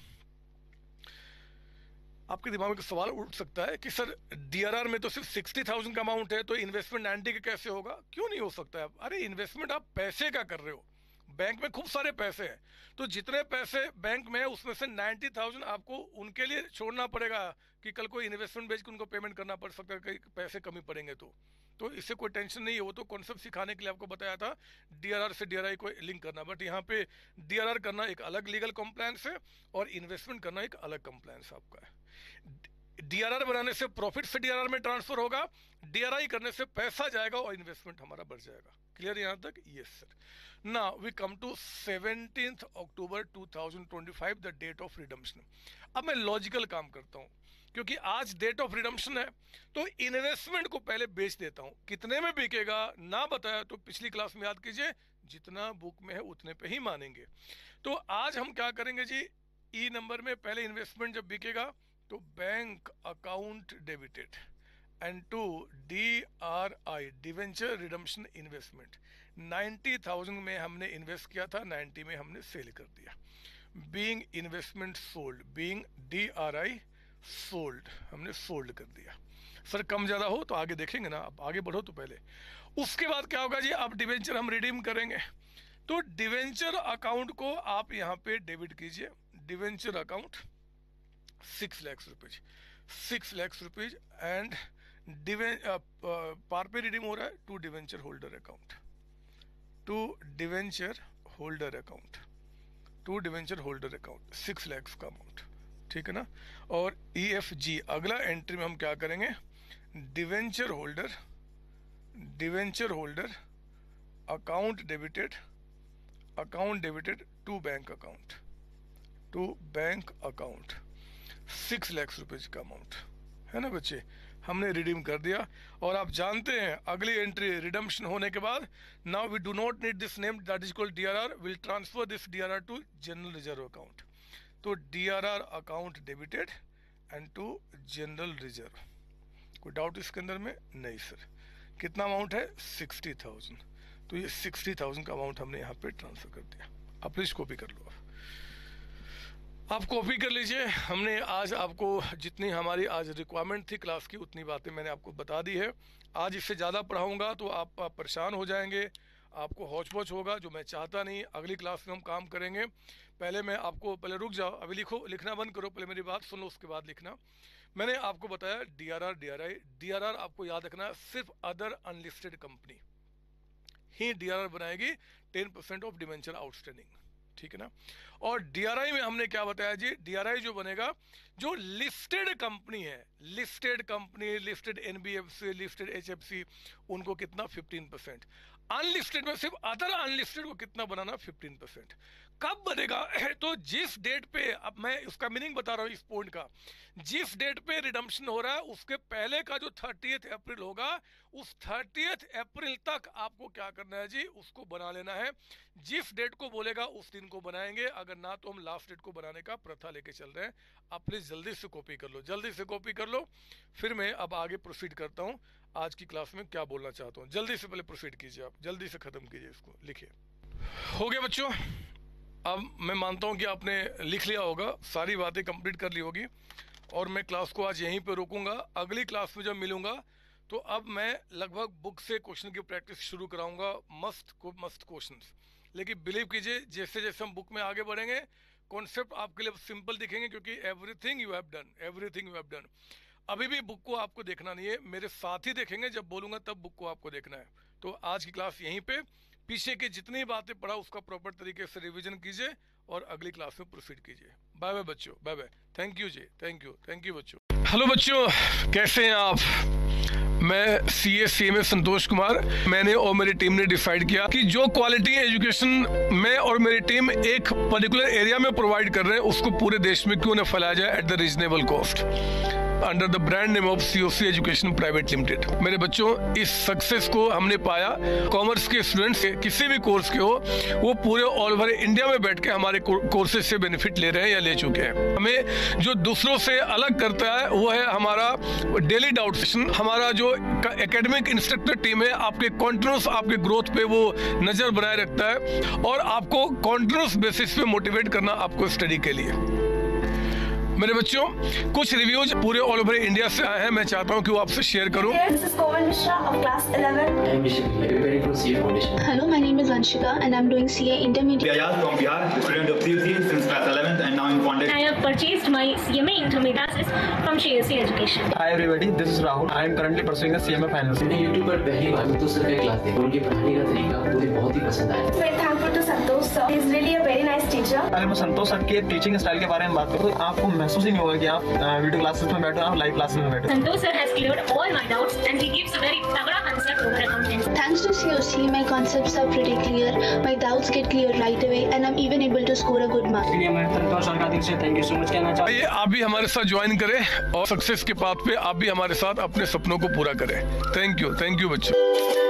आपके दिमाग में सवाल उठ सकता है कि सर डीआरआर में तो सिर्फ 60,000 का अमाउंट है, तो इन्वेस्टमेंट 90 का कैसे होगा, क्यों नहीं हो सकता है। अरे इन्वेस्टमेंट आप पैसे का कर रहे हो, बैंक में खूब सारे पैसे हैं, तो जितने पैसे बैंक में है उसमें से 90,000 आपको उनके लिए छोड़ना पड़ेगा कि कल को इन्वेस्टमेंट बेच के उनको पेमेंट करना पड़ सकता है, कहीं पैसे कमी पड़ेंगे तो इससे कोई टेंशन नहीं है। वो तो कॉन्सेप्ट सिखाने के लिए आपको बताया था डीआरआर से डीआरआई को लिंक करना, बट यहाँ पे डीआरआर करना एक अलग लीगल कंप्लायंस है और इन्वेस्टमेंट करना एक अलग कंप्लायंस आपका है। डीआरआर बनाने से प्रॉफिट से डीआरआर में ट्रांसफर होगा, डीआरआई करने से पैसा जाएगा और इन्वेस्टमेंट हमारा बढ़ जाएगा। क्लियर यहाँ तक? Yes sir. Now we come to 17th October 2025 the date of redemption. अब मैं लॉजिकल काम करता हूँ, क्योंकि आज डेट ऑफ रिडम्पशन है तो इन्वेस्टमेंट को पहले बेच देता हूँ। कितने में बिकेगा ना बताया तो पिछली क्लास में याद कीजिए, जितना बुक में है उतने पे ही मानेंगे। तो आज हम क्या करेंगे जी, ई नंबर में पहले इन्वेस्टमेंट जब बिकेगा तो bank account debited and to DRI debenture redemption investment 90,000 में हमने इन्वेस्ट किया था, 90 में हमने सेल कर दिया। Being investment sold, being DRI sold, हमने सोल्ड कर दिया। सर कम ज़्यादा हो तो आगे देखेंगे ना, अब आगे बढ़ो तो पहले। उसके बाद क्या होगा जी, अब डिवेंचर हम रिडीम करेंगे, तो डिवेंचर अकाउंट को आप यहाँ पे डेबिट कीजिए। Debenture account 6 lakh rupees, 6 lakh rupees and par पे रिडीम हो रहा है to debenture holder account, to debenture holder account, to debenture holder account 6 lakh का अमाउंट, ठीक है ना। और EFG अगला एंट्री में हम क्या करेंगे, debenture holder, debenture holder account debited, account debited to bank account, to bank account 6 lakh rupees का अमाउंट है ना बच्चे, हमने रिडीम कर दिया। और आप जानते हैं अगली एंट्री रिडम्पशन होने के बाद, now we do not need this name that is called DRR, will transfer this DRR to general reserve account. तो DRR account debited and to general reserve. कोई डाउट इसके अंदर में? नहीं सर। कितना अमाउंट है? 60,000। तो ये 60,000 का अमाउंट हमने यहाँ पे ट्रांसफर कर दिया। आप प्लीज कॉपी कर लो, आप कॉपी कर लीजिए। हमने आज आपको जितनी हमारी आज रिक्वायरमेंट थी क्लास की उतनी बातें मैंने आपको बता दी है। आज इससे ज़्यादा पढ़ाऊँगा तो आप परेशान हो जाएंगे, आपको हौच पौच होगा, जो मैं चाहता नहीं। अगली क्लास में हम काम करेंगे। पहले मैं आपको, पहले रुक जाओ, अभी लिखो, लिखना बंद करो, पहले मेरी बात सुन लो उसके बाद लिखना। मैंने आपको बताया DRR DRI, DRR आपको याद रखना है सिर्फ अदर अनलिस्टेड कंपनी ही DRR बनाएगी 10% ऑफ डिवेंचर आउटस्टैंडिंग, ठीक है ना। और DRI में हमने क्या बताया जी, DRI जो बनेगा जो लिस्टेड कंपनी है, listed company, listed NBFC, listed HFC, उनको कितना 15%। अनलिस्टेड में सिर्फ अदर अनलिस्टेड को कितना बनाना 15%। कब बनेगा? तो जिस डेट पे, अब मैं उसका मीनिंग बता रहा हूँ इस पॉइंट का, जिस डेट पे रिडम्पशन हो रहा है उसके पहले का जो 30 अप्रैल होगा, उस 30 अप्रैल तक आपको क्या करना है जी, उसको बना लेना है। जिस डेट को बोलेगा उस दिन को बनाएंगे, अगर ना तो हम लास्ट डेट को बनाने का प्रथा लेके चल रहे हैं। आप प्लीज जल्दी से कॉपी कर लो, जल्दी से कॉपी कर लो। फिर मैं अब आगे प्रोसीड करता हूँ आज की क्लास में क्या बोलना चाहता हूँ। जल्दी से पहले प्रोसीड कीजिए, आप जल्दी से खत्म कीजिए, इसको लिखिए। हो गया बच्चों? अब मैं मानता हूँ कि आपने लिख लिया होगा, सारी बातें कंप्लीट कर ली होगी, और मैं क्लास को आज यहीं पे रोकूंगा। अगली क्लास में जब मिलूंगा तो अब मैं लगभग बुक से क्वेश्चन की प्रैक्टिस शुरू कराऊंगा, मस्त क्वेश्चंस। लेकिन बिलीव कीजिए जैसे जैसे हम बुक में आगे बढ़ेंगे कॉन्सेप्ट आपके लिए सिंपल दिखेंगे, क्योंकि everything you have done, everything you have done. अभी भी बुक को आपको देखना नहीं है, मेरे साथ ही देखेंगे, जब बोलूंगा तब बुक को आपको देखना है। तो आज की क्लास यहीं पे, पीछे की जितनी बातें पढ़ा उसका प्रॉपर तरीके से रिवीजन कीजिए और अगली क्लास में प्रोसीड कीजिए। बाय बाय बच्चों, बाय बाय। थैंक यू जी, थैंक यू बच्चों। हेलो बच्चों, कैसे हैं आप? मैं CA संतोष कुमार। मैंने और मेरी टीम ने डिसाइड किया कि जो क्वालिटी एजुकेशन मैं और मेरी टीम एक पर्टिकुलर एरिया में प्रोवाइड कर रहे हैं उसको पूरे देश में क्यों न फैलाया जाए at the reasonable cost, under the brand name of COC education private limited. मेरे बच्चों, इस सक्सेस को हमने पाया, कॉमर्स के स्टूडेंट्स किसी भी कोर्स के हो, वो पूरे ऑल ओवर इंडिया में बैठ के हमारे कोर्सेज से बेनिफिट ले रहे हैं या ले चुके हैं। हमें जो दूसरों से अलग करता है वो है हमारा डेली डाउट सेशन। हमारा जो एकेडमिक इंस्ट्रक्टर टीम है आपके कॉन्टिन्यूस, आपके ग्रोथ पे वो नजर बनाए रखता है और आपको कॉन्टिन्यूस बेसिस पे मोटिवेट करना आपको स्टडी के लिए। मेरे बच्चों, कुछ रिव्यूज पूरे ऑल ओवर इंडिया से आए हैं, मैं चाहता हूँ कि वो आपसे शेयर करूँ। This is Komal Mishra of class 11. I am Rishabh, preparing for CA Foundation. Hello, my name is Vanshika and I'm doing CA Intermediate. Ayaz from Bihar, student of CUC since class 11th and now in Foundation. I have purchased my CMA Intermediate from CSC Education. Hi everybody, this is Rahul. I am currently pursuing a CMA Finance. मैंने YouTube पर पहली बार संतोष sir का class देखा, उनके पढ़ाने का तरीका मुझे बहुत ही पसंद आया। Very thankful to Santosh sir. He is really a very nice teacher. अगर मैं संतोष सर के टीचिंग स्टाइल के बारे में बात करूँ तो आपको महसूस ही नहीं होगा कि आप वीडियो क्लासेस में बैठे हो, आप लाइव क्लासेस में बैठे हो। Santosh sir has cleared all my doubts and he gives a very तगड़ा concept over accountancy. Thanks to COC, my concepts are pretty clear, my doubts get clear right away and I'm even able to score a good mark. इसलिए मैं Santosh sir का दिल से thank you so much कहना चाहता हूँ। ये आप भी हमारे साथ ज्वाइन करें और सक्सेस के पाथ पे आप भी हमारे साथ अपने सपनों को पूरा करें। थैंक यू बच्चों।